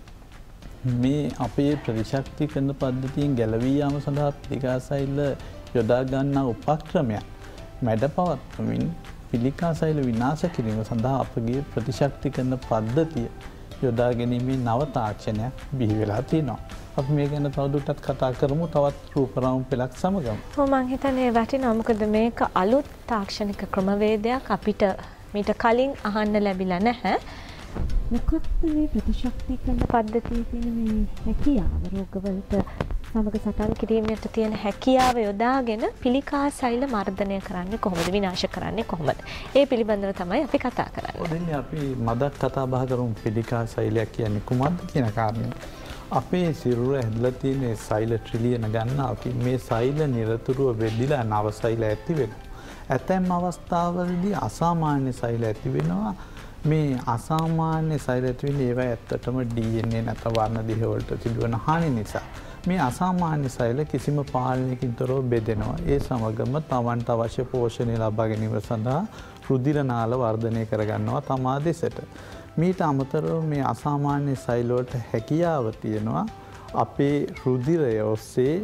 [SPEAKER 3] මේ අපේ ප්‍රතිශක්ති කරන පද්ධතියෙන් ගැලවී යාම සඳහා පිළිකා සෛල යොදා ගන්නා උපක්‍රමයක් මැඩ පවත්වමින් පිළිකා සෛල විනාශ කිරීම සඳහා අපගේ ප්‍රතිශක්ති කරන පද්ධතිය යොදා ගැනීමේ නව තාක්ෂණයක් බිහි වෙලා තියෙනවා. අපි මේ ගැන තවදුරටත් කතා කරමු තවත් රූපරාමු පෙළක් සමගම.
[SPEAKER 1] ඔව් මම හිතන්නේ වටිනවා මොකද මේක අලුත් තාක්ෂණික ක්‍රමවේදයක් අපිට මීට කලින් අහන්න ලැබිලා නැහැ. මොකක්ද මේ ප්‍රතිශක්ති කරන පද්ධතියේ තියෙන මේ හැකියාව රෝගවලට සමග සටන් කිරීමට තියෙන හැකියාව යොදාගෙන පිළිකා සෛල මර්ධනය කරන්නේ කොහොමද විනාශ කරන්නේ කොහොමද? ඒ පිළිබඳව තමයි අපි කතා කරන්නේ.
[SPEAKER 3] ඔතෙන් අපි මදක් කතා බහ කරමු පිළිකා සෛලයක් කියන්නේ කුමක්ද කියන කාරණය. අපේ සිරුර ඇදලා තියෙන සෛල ට්‍රිලියන ගණනාවකින් මේ සෛල නිරතුරුව වෙදිලා නව සෛල ඇති වෙනවා. ඇතැම් අවස්ථාවලදී අසාමාන්‍ය සෛල ඇති වෙනවා. මේ අසාමාන්‍ය සෛල ඇති වෙන්නේ ඒවා ඇත්තටම ඩී එන් ඒ නැත්නම් වර්ණ දිහ වලට සිදුවන හානි නිසා. මේ අසාමාන්‍ය සෛල කිසිම පාලනයකින් තොරව බෙදෙනවා. ඒ සමගම තමන්ට අවශ්‍ය පෝෂණය ලබා ගැනීම සඳහා රුධිර නාල වර්ධනය කරගන්නවා තමා දෙසට. මීට අමතරව මේ අසාමාන්‍ය සෛල වලට හැකියාව තියෙනවා අපේ රුධිරය ඔස්සේ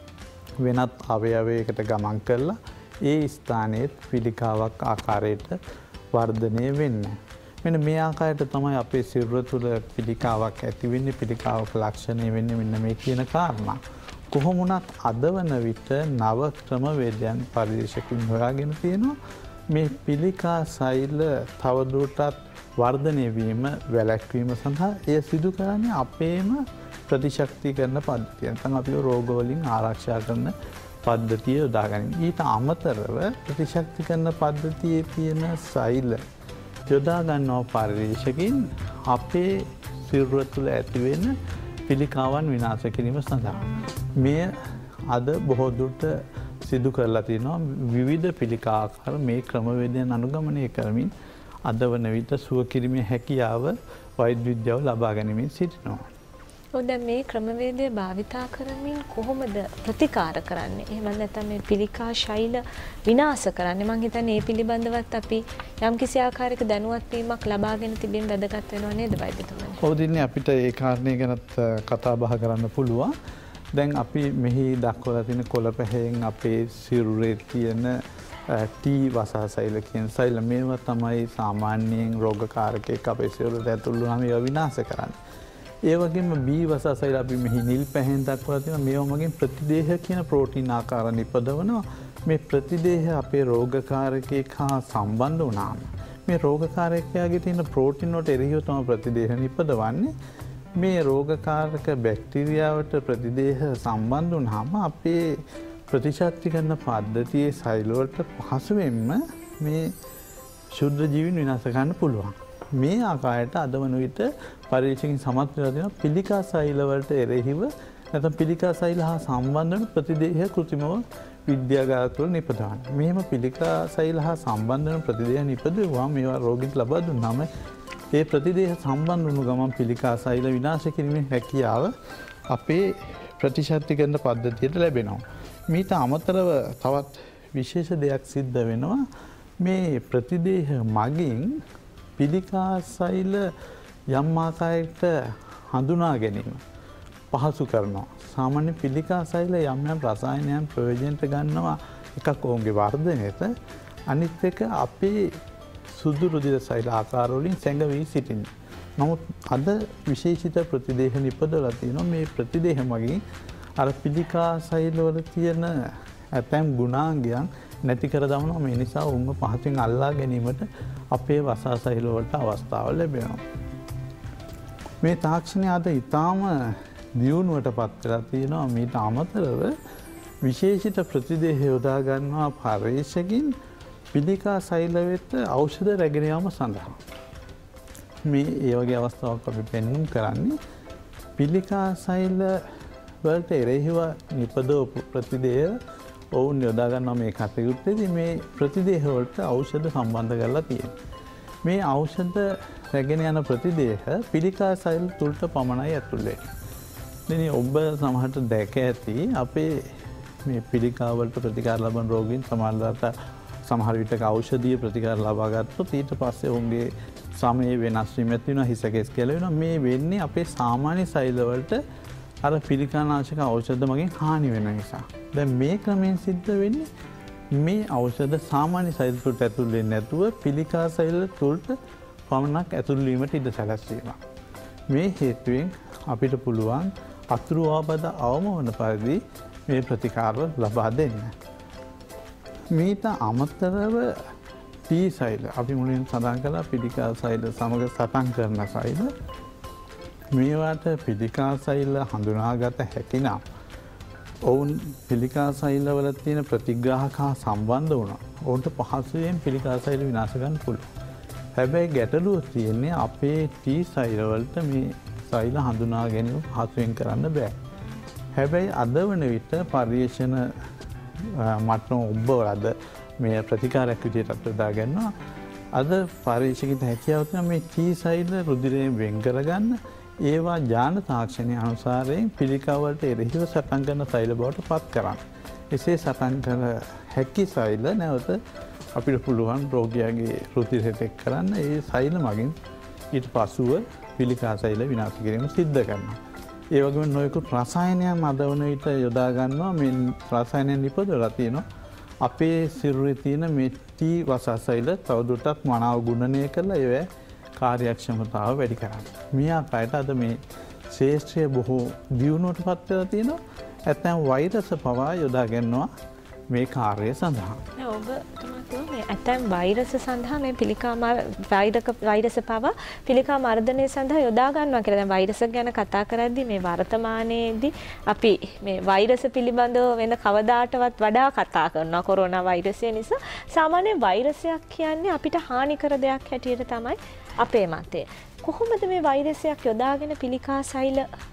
[SPEAKER 3] වෙනත් අවයවයකට ගමන් කරලා ඒ ස්ථානයේ පිළිකාවක් ආකාරයට වර්ධනය වෙන්නේ. මෙන්න මේ ආකාරයට තමයි අපේ සිරුර තුළ පිළිකාවක් ඇති වෙන්නේ පිළිකාවක ලක්ෂණය වෙන්නේ මෙන්න මේ කියන කාරණා. කොහොම වුණත් අද වන විට නව ක්‍රමවේදයන් පරිශීලකයන් හොයාගෙන තියෙනවා මේ පිළිකා සෛල තවදුරටත් වර්ධනය වීම වැළැක්වීම සඳහා එය සිදු කරන්නේ අපේම ප්‍රතිශක්ති කරන පද්ධතිය. නැත්නම් අපි රෝග වලින් ආරක්ෂා කරන පද්ධතිය යොදා ගැනීම. ඊට අමතරව ප්‍රතිශක්ති කරන පද්ධතියේ තියෙන සෛල යොදා ගන්නවා පරිශීලකයන් අපේ සිරුර තුළ ඇති වෙන පිළිකාවන් විනාශ කිරීම සඳහා. මෙය අද බොහෝ දුරට සිදු කරලා තියෙනවා විවිධ පිළිකා ආකාර මේ ක්‍රමවේදයන් අනුගමනය කරමින් අද වන විට සුව කිරීමේ හැකියාව වෛද්‍ය විද්‍යාව ලබා ගැනීමෙන් සිටිනවා.
[SPEAKER 1] ඔව් දැන් මේ ක්‍රමවේදය භාවිතා කරමින් කොහොමද ප්‍රතිකාර කරන්නේ? එහෙම නැත්නම් මේ පිළිකා ශෛල විනාශ කරන්නේ? මම හිතන්නේ මේ පිළිබඳවත් අපි යම්කිසි ආකාරයක දැනුවත් වීමක් ලබාගෙන තිබෙන වැදගත් වෙනව නේද වෛද්‍යතුමනි?
[SPEAKER 3] ඔව් දින්නේ අපිට ඒ කාරණේ ගැනත් කතා බහ කරන්න පුළුවන්. දැන් අපි මෙහි දක්වලා තියෙන කොළ පැහැයෙන් අපේ සිරුරේ තියෙන ටී වසා සෛල කියන සෛල මේවා තමයි සාමාන්‍යයෙන් රෝගකාරකයක් අපේ සිරුරට ඇතුළු වුණාම ඒවා විනාශ කරන්නේ. ඒ වගේම බී වසා සෛල අපි මෙහි නිල් පැහැයෙන් දක්වලා තියෙනවා මේවා මගින් ප්‍රතිදේහ කියන ප්‍රෝටීන් ආකාර නිපදවනවා. මේ ප්‍රතිදේහ අපේ රෝගකාරකයක් හා සම්බන්ධ වුණාම මේ රෝගකාරකයාගේ තියෙන ප්‍රෝටීන් වලට එරෙහිව තමයි ප්‍රතිදේහ නිපදවන්නේ. මේ රෝගකාරක බැක්ටීරියාවට ප්‍රතිදේහ සම්බන්ධ වුණාම අපේ ප්‍රතිශක්ති කරන පද්ධතියේ සෛල වලට පහසුවෙන්ම මේ ශුද්ධ ජීවීන් විනාශ කරන්න පුළුවන්. මේ ආකාරයට අද වන විට පරීක්ෂකයන් සමත් වෙලා තියෙනවා පිළිකා සෛල වලට එරෙහිව නැත්නම් පිළිකා සෛල හා සම්බන්ධ වන ප්‍රතිදේහ කෘත්‍රිමව විද්‍යාගාර තුළ නිපදවන්න. මෙහෙම පිළිකා සෛල හා සම්බන්ධ වන ප්‍රතිදේහ නිපදවුවාම මේවා රෝගීන්ට ලබා දුන්නාම ඒ ප්‍රතිදේහ සම්බන්ධ වුණු ගමන් පිළිකා සෛල විනාශ කිරීමේ හැකියාව අපේ ප්‍රතිශක්ති කරන පද්ධතියට ලැබෙනවා. මීට අමතරව තවත් විශේෂ දෙයක් සිද්ධ වෙනවා. මේ ප්‍රතිදේහ මගින් පිළිකා සෛල යම් ආකාරයකට හඳුනා ගැනීම පහසු කරනවා. සාමාන්‍ය පිළිකා සෛල යම් යම් රසායනයන් ප්‍රයෝජනට ගන්නවා එකක් ඔවුන්ගේ වර්ධනයට. අනිත් එක අපේ සුදු රුධිර සෛල ආකාර වලින් සැඟවී සිටින. නමුත් අද විශේෂිත ප්‍රතිදේහ නිපදවලා තියෙනවා. මේ ප්‍රතිදේහ මගින් අර පිළිකා සෛල වල තියෙන ඇතැම් ගුණාංගයන් නැති කර දමනවා. මේ නිසා උන්ව පහතින් අල්ලා ගැනීමට අපේ වසා සෛල වලට අවස්ථාව ලැබෙනවා. මේ තාක්ෂණය අද ඉතාම දියුණුවට පත් වෙලා තියෙනවා. මීට අමතරව විශේෂිත ප්‍රතිදේහ යොදා ගන්නවා පර්යේෂකින් පිළිකා සෛල වෙත ඖෂධ රැගෙන යාම සඳහා. මේ ඒ වගේ අවස්ථාවක් අපි පෙන්වුම් කරන්නේ පිළිකා සෛල වලට එරෙහිව නිපදවපු ප්‍රතිදේහ ඔවුන් යොදා ගන්නවා මේ කටයුත්තේදී. මේ ප්‍රතිදේහ වලට ඖෂධ සම්බන්ධ කරලා තියෙනවා. මේ ඖෂධ රැගෙන යන ප්‍රතිදේහ පිළිකා සෛල තුලට පමණයි ඇතුල් වෙන්නේ. ඉතින් ඔබ සමහරට දැක ඇති අපේ මේ පිළිකා වලට ප්‍රතිකාර ලබන රෝගීන් සමහරවිට සමහර විටක ඖෂධීය ප්‍රතිකාර ලබා ගත්තොත් ඊට පස්සේ ඔවුන්ගේ සමයේ වෙනස් වීමක් තියෙනවා, හිස කෙස් කියලා වෙනවා. මේ වෙන්නේ අපේ සාමාන්‍ය සෛල වලට අර පිළිකානාශක ඖෂධ මගින් හානි වෙන නිසා. දැන් මේ ක්‍රමයෙන් සිද්ධ වෙන්නේ මේ ඖෂධ සාමාන්‍ය සෛල තුලට ඇතුල් වෙන්නේ නැතුව පිළිකා සෛල තුලට පමණක් ඇතුල් වීමට ඉඩ සැලසීම. මේ හේතුවෙන් අපිට පුළුවන් අතුරු ආබාධ අවම වන පරිදි මේ ප්‍රතිකාර ලබා දෙන්න. මීට අමතරව ටී සෛල අපි මුලින් සඳහන් කළා පිළිකා සෛල සමග සටන් කරන සෛල. මේවට පිළිකා සෛල හඳුනාගත හැකි නම් ඔවුන් පිළිකා සෛල වල තියෙන ප්‍රතිග්‍රාහක හා සම්බන්ධ වුණා. ඔවුන්ට පහසුවෙන් පිළිකා සෛල විනාශ ගන්න පුළුවන්. හැබැයි ගැටලුව තියෙන්නේ අපේ ටී සෛල වලට මේ සෛල හඳුනා ගැනීම පහසුවෙන් කරන්න බෑ. හැබැයි අද වන විට පර්යේෂණ මට්ටම ඔබවලද මේ ප්‍රතිකාරයක් විදිහට යොදා ගන්නවා. අද පර්යේෂකින් හැකියාව තියෙනවා මේ ටී සෛල රුධිරයෙන් වෙන් කරගන්න ඒවා ඥාන තාක්ෂණය අනුසාරයෙන් පිළිකා වලට එරෙහිව සටන් කරන සෛල බවට පත් කරන්න. එසේ සටන් කර හැකි සෛල නැවත අපිට පුළුවන් රෝගියාගේ රුධිරයට එක් කරන්න ඒ සෛල මගින් ඊට පසුව පිළිකා සෛල විනාශ කිරීම සිද්ධ කරනවා. ඒ වගේම නොයෙකුත් රසායනයන් අද වන විට යොදා ගන්නවා. මේ රසායනයන් නිපදවලා තියෙනවා අපේ සිරුරේ තියෙන මේ ටී වසා සෛල තවදුරටත් මනාව ගුණනය කරලා ඒවැ කාර්යක්ෂමතාව වැඩි කරන්න. මේ ආකාරයට අද මේ ශාස්ත්‍රය බොහෝ දියුණුවට පත් වෙලා තියෙනවා. ඇතැම් වෛරස් පවා යොදා ගන්නවා මේ කාර්යය සඳහා.
[SPEAKER 1] ඔබ මේ ඇතැම් වෛරස් සඳහා මේ පිළිකා වෛරස් පවා පිළිකා මර්ධනය සඳහා යොදා ගන්නවා කියලා. දැන් වෛරස් ගැන කතා කරද්දී මේ වර්තමානයේදී අපි මේ වෛරස් පිළිබඳව වෙන කවදාටවත් වඩා කතා කරනවා කොරෝනා වෛරසය නිසා. සාමාන්‍ය වෛරසයක් කියන්නේ අපිට හානි කර දෙයක් හැටියට තමයි අපේ මතය. කොහොමද මේ වෛරසයක් යොදාගෙන පිළිකා සෛල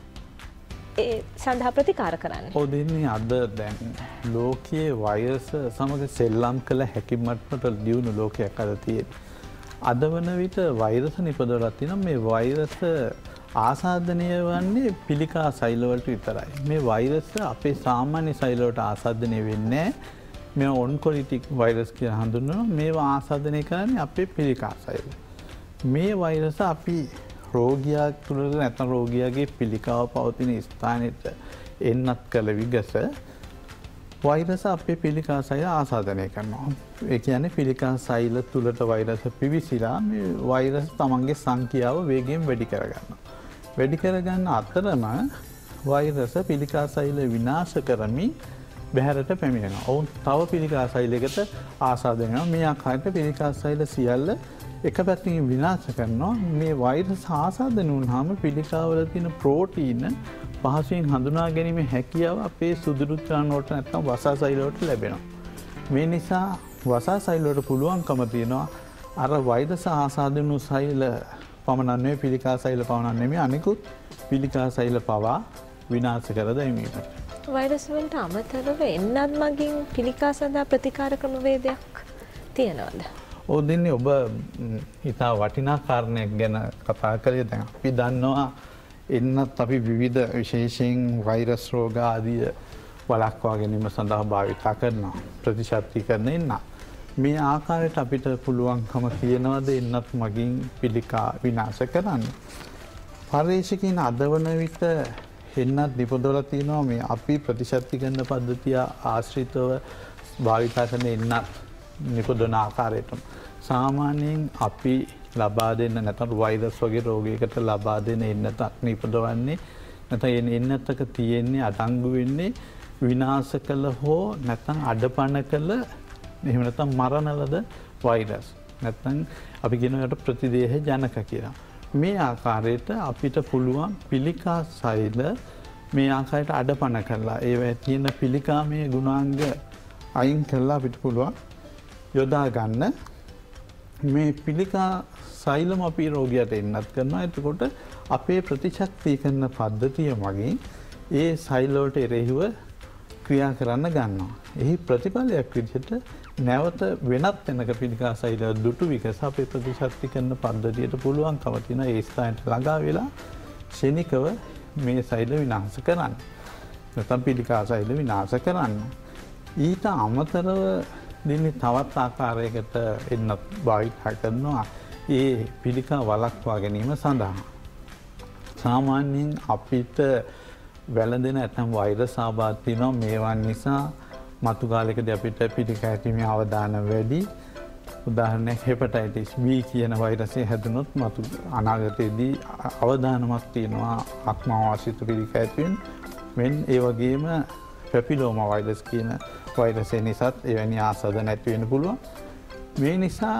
[SPEAKER 1] ඒ සඳහා ප්‍රතිකාර කරන්නේ?
[SPEAKER 3] ඔව් දෙන්නේ අද දැන් ලෝකයේ වෛරස් සමග සෙල්ලම් කළ හැකි මට්ටමට දියුණු ලෝකයක් අද තියෙනවා. අද වන විට වෛරස් නිපදවලා තියෙනවා. මේ වෛරස් ආසාදනය වන්නේ පිළිකා සෛල වලට විතරයි. මේ වෛරස් අපේ සාමාන්‍ය සෛල වලට ආසාදනය වෙන්නේ නැහැ. මේ ඔන්කොලිටික් වෛරස් කියලා හඳුන්වනවා. මේවා ආසාදනය කරන්නේ අපේ පිළිකා සෛල. මේ වෛරස අපි රෝගියා තුළට නැත්නම් රෝගියාගේ පිළිකාව පවතින ස්ථානෙට එන්නත් කළ විගස වෛරස අපේ පිළිකා සෛල ආසාදනය කරනවා. ඒ කියන්නේ පිළිකා සෛල තුළට වෛරස පිවිසිලා මේ වෛරස් තමන්ගේ සංඛ්‍යාව වේගයෙන් වැඩි කරගන්නවා. වැඩි කරගන්න අතරම වෛරස පිළිකා සෛල විනාශ කරමින් බැහැරට පැමිණෙනවා. ඔවුන් තව පිළිකා සෛලයකට ආසාදනය වෙනවා. මේ ආකාරයට පිළිකා සෛල සියල්ල එක පැත්තකින් විනාශ කරනවා. මේ වෛරස් ආසාදනය වුණාම පිළිකාවල තියෙන ප්‍රෝටීන පහසුවෙන් හඳුනා ගැනීමේ හැකියාව අපේ සුදුරුත්‍රාණ වලට නැත්නම් වසා සෛල වලට ලැබෙනවා. මේ නිසා වසා සෛල වලට පුළුවන්කම තියෙනවා අර වෛරස් ආසාදන වූ සෛල පමණක් නෙවෙයි පිළිකා සෛල පමණක් නෙවෙයි අනිකුත් පිළිකා සෛල පවා විනාශ කර දැමීමට.
[SPEAKER 1] වෛරස් වලට අමතරව එන්නත් මගින් පිළිකා සඳහා ප්‍රතිකාර ක්‍රමවේදයක් තියනවාද?
[SPEAKER 3] ඔව් දෙන්නේ ඔබ ඉතා වටිනා කාරණයක් ගැන කතා කළේ. දැන් අපි දන්නවා එන්නත් අපි විවිධ විශේෂයෙන් වෛරස් රෝග ආදී වළක්වා ගැනීම සඳහා භාවිතා කරනවා. ප්‍රතිශක්තිකරණ එන්න. මේ ආකාරයට අපිට පුළුවන්කම තියෙනවද එන්නත් මගින් පිළිකා විනාශ කරන්න. පර්යේෂකයන් අද වන විට එන්නත් නිපදවලා තියෙනවා මේ අපි ප්‍රතිශක්තිකරණ පද්ධතිය ආශ්‍රිතව භාවිතා කරන එන්නත් නිපදවන ආකාරයටම. සාමාන්‍යයෙන් අපි ලබා දෙන්න නැත්නම් වෛරස් වගේ රෝගයකට ලබා දෙන එන්නතක් නිපදවන්නේ නැත්නම් එන්නතක තියෙන්නේ අඩංගු වෙන්නේ විනාශ කළ හෝ නැත්නම් අඩපණ කළ එහෙම නැත්නම් මරණලද වෛරස්. නැත්නම් අපි කියනකට ප්‍රතිදේහ ජනක කියලා. මේ ආකාරයට අපිට පුළුවන් පිළිකා සෛල මේ ආකාරයට අඩපණ කරලා ඒවැ තියෙන පිළිකාමය ගුණාංග අයින් කරලා අපිට පුළුවන් යොදා ගන්න. මේ පිළිකා සෛලම අපි රෝගියට එන්නත් කරනවා. එතකොට අපේ ප්‍රතිශක්තිකරණ පද්ධතිය මගින් ඒ සෛල වලට එරෙහිව ක්‍රියා කරන්න ගන්නවා. එහි ප්‍රතිඵලයක් විදිහට නැවත වෙනත් තැනක පිළිකා සෛල දුටු විකස අපේ ප්‍රතිශක්තිකරණ පද්ධතියට පුළුවන්කම තියෙන ඒ ස්ථානයට ළඟා වෙලා ක්ෂණිකව මේ සෛල විනාශ කරන්න. නැත්නම් පිළිකා සෛල විනාශ කරන්න. ඊට අමතරව දින්නේ තවත් ආකාරයකට එන්න භාවිතා කරනවා ඒ පිළිකා වළක්වා ගැනීම සඳහා. සාමාන්‍යයෙන් අපිට වැළඳෙන නැත්නම් වෛරස් ආබාධ තියෙනවා. මේවා නිසා මතු කාලයකදී අපිට පිළිකා ඇතිවීමේ අවදානම් වැඩි. උදාහරණයක් හෙපටයිටිස් B කියන වෛරසය හැදුනොත් මතු අනාගතයේදී අවදානමක් තියෙනවා අක්මාවාසිත පිළිකා ඇතිවීම. මෙන් ඒ වගේම පැපිලෝමා වෛරස් කියන වෛරසය නිසාත් එවැනි ආසාදන ඇති වෙන්න පුළුවන්. මේ නිසා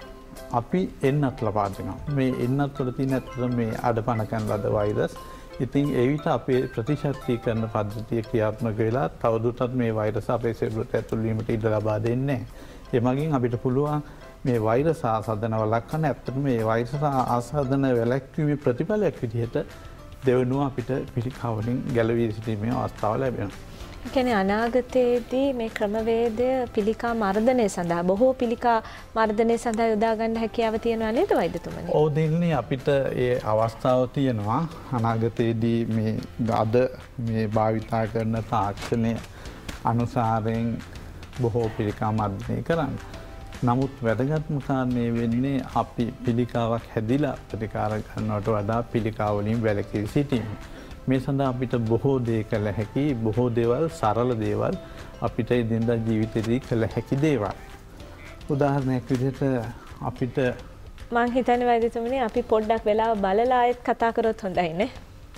[SPEAKER 3] අපි එන්නත් ලබා දෙනවා. මේ එන්නත් වල තියෙන ඇත්තටම මේ අඩපණ කරන ලද වෛරස්. ඉතින් ඒ විට අපේ ප්‍රතිශක්තිකරණ පද්ධතිය ක්‍රියාත්මක වෙලා තවදුරටත් මේ වෛරස් අපේ සෙබළට ඇතුල් වීමට ඉඩ ලබා දෙන්නේ නැහැ. ඒ මගින් අපිට පුළුවන් මේ වෛරස් ආසාදන වළක්වන්න. ඇත්තටම මේ වෛරස් ආසාදන වැළැක්වීමේ ප්‍රතිඵලයක් විදිහට දෙවනුව අපිට පිළිකා වලින් ගැලවී සිටීමේ අවස්ථාව ලැබෙනවා.
[SPEAKER 1] කියන්නේ අනාගතයේදී මේ ක්‍රමවේදය පිළිකා මර්ධනය සඳහා බොහෝ පිළිකා මර්ධනය සඳහා යොදා ගන්න හැකියාව තියෙනවා නේද වෛද්‍යතුමනි?
[SPEAKER 3] ඔව් දෙන්නේ අපිට ඒ අවස්ථාව තියෙනවා. අනාගතයේදී මේ අද මේ භාවිතා කරන තාක්ෂණය අනුසාරයෙන් බොහෝ පිළිකා මර්ධනය කරන්න. නමුත් වැදගත්ම කාරණේ වෙන්නේ අපි පිළිකාවක් හැදිලා ප්‍රතිකාර කරනවට වඩා පිළිකා වලින් වැළකී සිටීම. මේ සඳහා අපිට බොහෝ දේ කළ හැකි බොහෝ දේවල් සරල දේවල් අපිට එදිනදා ජීවිතේදී කළ හැකි දේවල්. උදාහරණයක් විදිහට අපිට
[SPEAKER 1] මම හිතන්නේ වෛද්‍යතුමනි අපි පොඩ්ඩක් වෙලාව බලලා ආයෙත් කතා කරොත් හොඳයි නේ.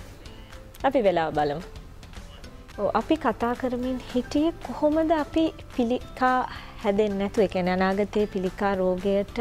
[SPEAKER 1] අපි වෙලාව බලමු. ඔව් අපි කතා කරමින් හිටියේ කොහොමද අපි පිළිකා හැදෙන්නේ නැතුව, ඒ කියන්නේ අනාගතයේ පිළිකා රෝගයට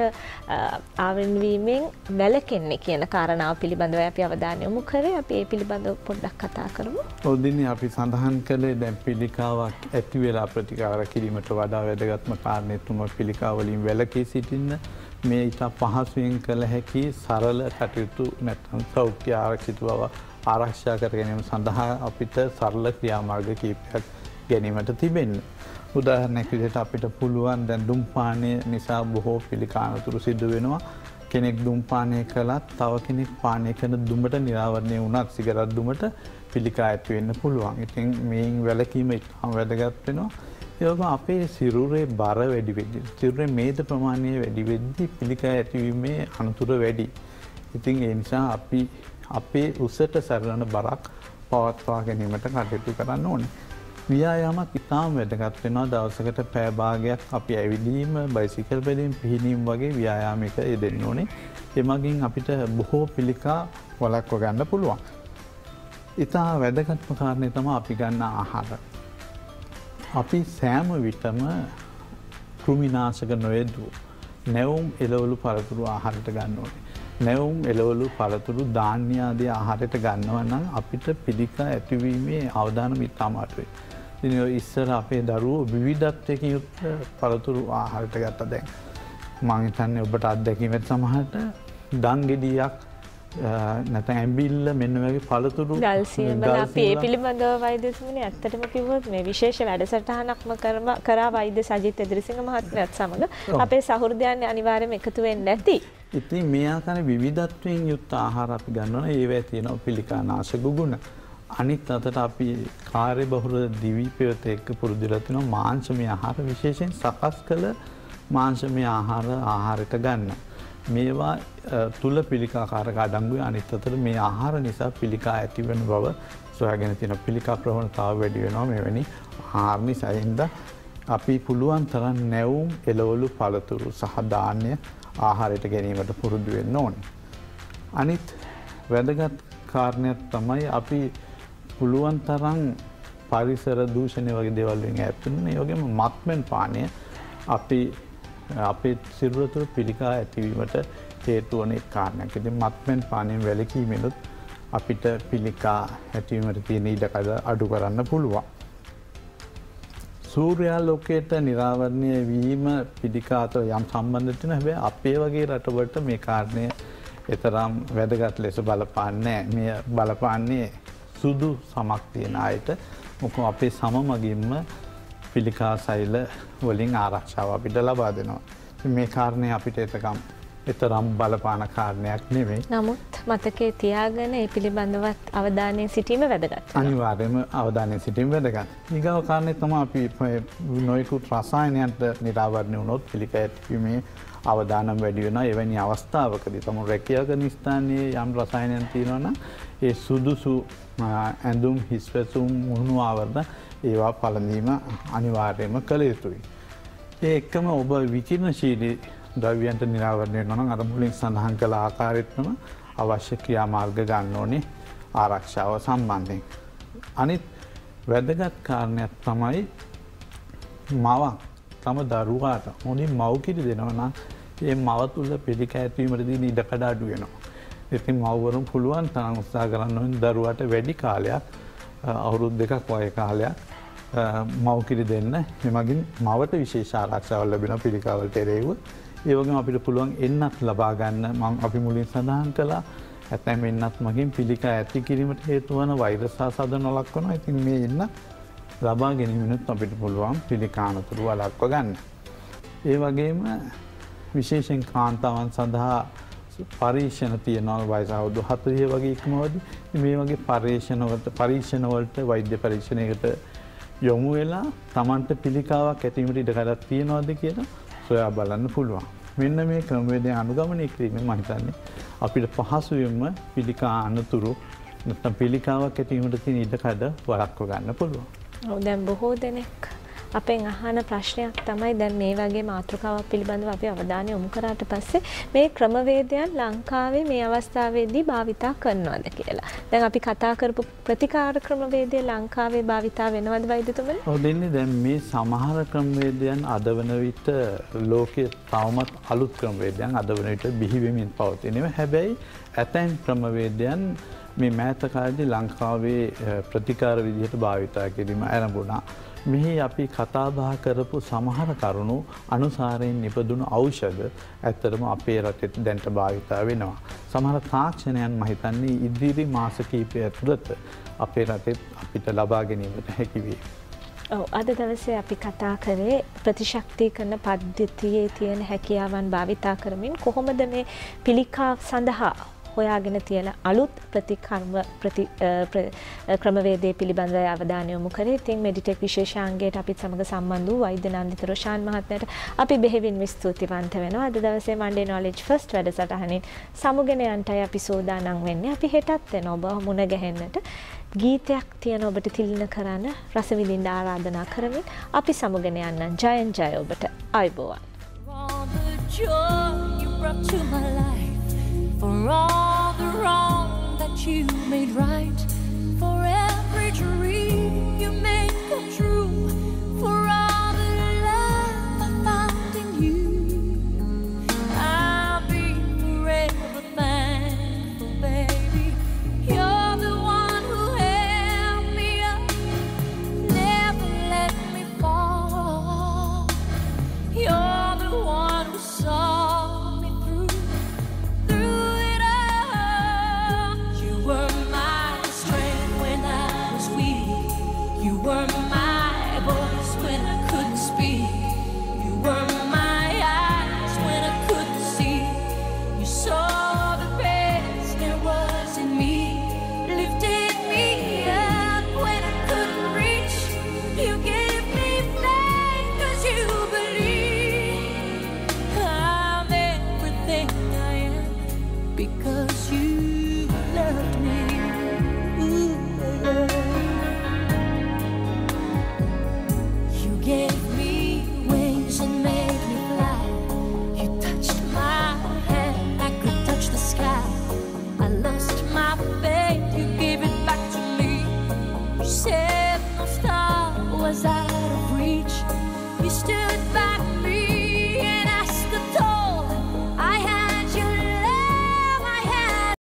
[SPEAKER 1] ආවරණ වීමෙන් වැළකෙන්නේ කියන කාරණාව පිළිබඳව අපි අවධානය යොමු කරේ. අපි ඒ පිළිබඳව පොඩ්ඩක් කතා කරමු.
[SPEAKER 3] ඔව් දිනේ අපි සඳහන් කළේ දැන් පිළිකාවක් ඇති වෙලා ප්‍රතිකාර කිරීමට වඩා වැදගත්ම කාරණේ තුම පිළිකා වලින් වැළකී සිටින්න. මේ ඊට පහසුවෙන් කළ හැකි සරල කටයුතු නැත්නම් සෞඛ්‍ය ආරක්ෂිත බව ආරක්ෂා කර ගැනීම සඳහා අපිට සරල ක්‍රියාමාර්ග කිහිපයක් ගැනීමට තිබෙන්නේ. උදාහරණයක් විදිහට අපිට පුළුවන් දැන් දුම්පානය නිසා බොහෝ පිළිකා අනතුරු සිදු වෙනවා. කෙනෙක් දුම්පානය කළත් තව කෙනෙක් පානය කරන දුමට නිරාවරණය වුණත් සිගරට් දුමට පිළිකා ඇති වෙන්න පුළුවන්. ඉතින් මේන් වැළකීම ඉතාම වැදගත් වෙනවා. ඒ වගේම අපේ සිරුරේ බර වැඩි වෙද්දී, සිරුරේ මේද ප්‍රමාණය වැඩි වෙද්දී පිළිකා ඇතිවීමේ අනතුරු වැඩි. ඉතින් ඒ නිසා අපි අපේ උසට සැරලන බරක් පවත්වා ගැනීමට කටයුතු කරන්න ඕනේ. ව්‍යායාමයක් ඉතාම වැදගත් වෙනවා. දවසකට පැය භාගයක් අපි ඇවිදීම, බයිසිකල් බැලීම, පිහිනීම වගේ ව්‍යායාමික යෙදෙන්න ඕනේ. ඒ මගින් අපිට බොහෝ පිළිකා වළක්ව ගන්න පුළුවන්. ඉතා වැදගත්ම කාරණේ තමයි අපි ගන්න ආහාර. අපි සෑම විටම කෘමිනාශක නොයෙදු නැවුම් එළවලු පළතුරු ආහාරයට ගන්න ඕනේ. නැවුම් එළවලු පළතුරු ධාන්‍ය ආදී ආහාරයට ගන්නවා නම් අපිට පිළිකා ඇතිවීමේ අවදානම ඉතාම අඩුයි. ඉතින් ඉස්සර අපේ දරුවෝ විවිධත්වයකින් යුක්ත පළතුරු ආහාරයට ගත්තා. දැන් මම හිතන්නේ ඔබට අත්දැකීම් ඇති සමහරට දන් ගෙඩියක් නැත්නම් ඇඹිල්ල මෙන්න වගේ පළතුරු
[SPEAKER 1] දල්සියම අපි ඒ පිළිබඳව වෛද්‍යතුමනි ඇත්තටම කිව්වොත් මේ විශේෂ වැඩසටහනක්ම කරා වෛද්‍ය සජිත් එදිරිසිංහ මහත්මයාත් සමග අපේ සහෘදයන් අනිවාර්යයෙන්ම එකතු වෙන්න ඇති.
[SPEAKER 3] ඉතින් මේ ආකාරයේ විවිධත්වයෙන් යුක්ත ආහාර අපි ගන්නවා. ඒවැය තියෙනවා පිළිකා නාශක ගුණ. අනිත් අතට අපි කාර්ය බහුල දිවි පෙවත එක්ක පුරුදු වෙලා තිනවා මාංශමය ආහාර විශේෂයෙන් සකස් කළ මාංශමය ආහාර ආහාරයට ගන්න. මේවා තුල පිළිකාකාරක අඩංගුවේ අනිත් අතට මේ ආහාර නිසා පිළිකා ඇති වෙන බව සොයාගෙන තියෙන පිළිකා ප්‍රවණතාව වැඩි වෙනවා මෙවැනි ආහාර නිසා. හින්දා අපි පුළුවන් තරම් නැවුම් එළවලු පළතුරු සහ ධාන්‍ය ආහාරයට ගැනීමට පුරුදු වෙන්න ඕනේ. අනිත් වැදගත් කාරණයක් තමයි අපි පුළුවන් තරම් පරිසර දූෂණය වගේ දේවල් වලින් ඈත් වෙන්න. ඒ වගේම මත්පැන් පානය අපි අපේ සිරුර තුළ පිළිකා ඇතිවීමට හේතු වන එක් කාරණයක්. ඉතින් මත්පැන් පානයෙන් වැළකීමෙනුත් අපිට පිළිකා ඇතිවීමට තියෙන ඉඩකඩ අඩු කරන්න පුළුවන්. සූර්යාලෝකයට නිරාවරණය වීම පිළිකා අතර යම් සම්බන්ධයක් තියෙනවා. හැබැයි අපේ වගේ රටවලට මේ කාරණය එතරම් වැදගත් ලෙස බලපාන්නේ නැහැ. මේ බලපාන්නේ සුදු සමක් තියෙන අයට. මොකද අපේ සම මගින්ම පිළිකා සෛල වලින් ආරක්ෂාව අපිට ලබා දෙනවා. මේ කාරණේ අපිට එතකම් එතරම් බලපාන කාරණයක් නෙමෙයි.
[SPEAKER 1] නමුත් මතකයේ තියාගෙන ඒ පිළිබඳවත් අවධානයෙන් සිටීම වැදගත්.
[SPEAKER 3] අනිවාර්යයෙන්ම අවධානයෙන් සිටීම වැදගත්. ඊගව කාරණේ තමයි අපි නොයෙකුත් රසායනයන්ට නිරාවරණය වුණොත් පිළිකා ඇතිවීමේ අවදානම් වැඩි වෙනවා. එවැනි අවස්ථාවකදී තමයි රැකියා කරන ස්ථානයේ යම් රසායනයන් තියෙනවා නම් ඒ සුදුසු ඇඳුම් හිස්වැසුම් මුහුණු ආවරණ ඒවා පළඳීම අනිවාර්යයෙන්ම කළ යුතුයි. ඒ එක්කම ඔබ විකිරණශීලී ද්‍රව්‍යයන්ට නිරාවරණය වෙනවා නම් අර මුලින් සඳහන් කළ ආකාරයටම අවශ්‍ය ක්‍රියාමාර්ග ගන්න ඕනේ ආරක්ෂාව සම්බන්ධයෙන්. අනිත් වැදගත් කාරණයක් තමයි මවක් තම දරුවාට හොඳින් මව් කිරි දෙනවා නම් ඒ මව තුළ පිළිකා ඇතිවීමට තියෙන ඉඩකඩ අඩු වෙනවා. ඉතින් මව්වරුන් පුළුවන් තරම් උත්සාහ කරන්න ඕනේ දරුවාට වැඩි කාලයක් අවුරුදු දෙකක් වගේ කාලයක් මව් කිරි දෙන්න. එමගින් මවට විශේෂ ආරක්ෂාවක් ලැබෙනවා පිළිකාවලට එරෙහිව. ඒ වගේම අපිට පුළුවන් එන්නත් ලබා ගන්න මම අපි මුලින් සඳහන් කළා ඇතැම් එන්නත් මගින් පිළිකා ඇති කිරීමට හේතු වන වෛරස් හා සදන වළක්වනවා. ඉතින් මේ එන්න ලබා ගැනීමෙනුත් අපිට පුළුවන් පිළිකා අනතුරු වළක්ව ගන්න. ඒ වගේම විශේෂයෙන් කාන්තාවන් සඳහා පරීක්ෂණ තියෙනවා වයස අවුරුදු හතළිහ වගේ ඉක්මවදී. මේ වගේ පරීක්ෂණ වලට පරීක්ෂණ වලට වෛද්‍ය පරීක්ෂණයකට යොමු වෙලා Tamanට පිළිකාවක් ඇතිවීමට ඉඩකඩක් තියනවාද කියලා සොයා බලන්න පුළුවන්. මෙන්න මේ ක්‍රමවේදය අනුගමනය කිරීමෙන් මම හිතන්නේ අපිට පහසුවෙන්ම පිළිකා අනතුරු නැත්නම් පිළිකාවක් ඇතිවීමට තියෙන ඉඩකඩ වළක්ව ගන්න පුළුවන්.
[SPEAKER 1] ඔව් දැන් බොහෝ දෙනෙක් අපෙන් අහන ප්‍රශ්නයක් තමයි දැන් මේ වගේ මාතෘකාවක් පිළිබඳව අපි අවධානය යොමු කරාට පස්සේ මේ ක්‍රමවේදයන් ලංකාවේ මේ අවස්ථාවේදී භාවිතා කරනවද කියලා. දැන් අපි කතා කරපු ප්‍රතිකාර ක්‍රමවේදය ලංකාවේ භාවිතා වෙනවද වෛද්‍යතුමනි?
[SPEAKER 3] ඔව් දෙන්නේ දැන් මේ සමහර ක්‍රමවේදයන් අද වන විට ලෝකයේ තවමත් අලුත් ක්‍රමවේදයන් අද වන විට බිහි වෙමින් පවතිනවා. හැබැයි ඇතැම් ක්‍රමවේදයන් මේ මෑත කාලේදී ලංකාවේ ප්‍රතිකාර විදිහට භාවිතා කිරීම ආරම්භුණා. මෙහි අපි කතා බහ කරපු සමහර කරුණු අනුසාරයෙන් නිපදුණු ඖෂධ ඇත්තටම අපේ රටේ දැන්ට භාවිතා වෙනවා. සමහර තාක්ෂණයන් මම හිතන්නේ ඉදිරි මාස කිහිපය ඇතුළත අපේ රටේ අපිට ලබා ගැනීමට හැකි වේ.
[SPEAKER 1] ඔව් අද දවසේ අපි කතා කරේ ප්‍රතිශක්තිකරණ පද්ධතියේ තියෙන හැකියාවන් භාවිතා කරමින් කොහොමද මේ පිළිකා සඳහා හොයාගෙන තියෙන අලුත් ප්‍රතිකර්ම ප්‍රති ක්‍රමවේදයේ පිළිබඳව අවධානය යොමු කරේ. ඉතින් මෙඩිටෙක් විශේෂාංගයට අපිත් සමග සම්බන්ධ වූ වෛද්‍ය නන්දිත රොෂාන් මහත්මයාට අපි බෙහෙවින්ම ස්තුතිවන්ත වෙනවා. අද දවසේ Monday Knowledge First වැඩසටහනින් සමුගෙන යන්නයි අපි සෝදානම් වෙන්නේ. අපි හෙටත් එන ඔබ මුණ ගැහෙන්නට ගීතයක් තියෙන ඔබට තිලින කරන්න රස විඳින්න ආරාධනා කරමින් අපි සමුගෙන යන්න. ජයෙන් ජය ඔබට. ආයුබෝවන්.
[SPEAKER 4] For all the wrong that you made right, for every dream you made come true, for all the love I found in you, I'll be forever thankful, baby. You're the one who held me up, never let me fall. You're the one who saw were my was out of reach. You stood by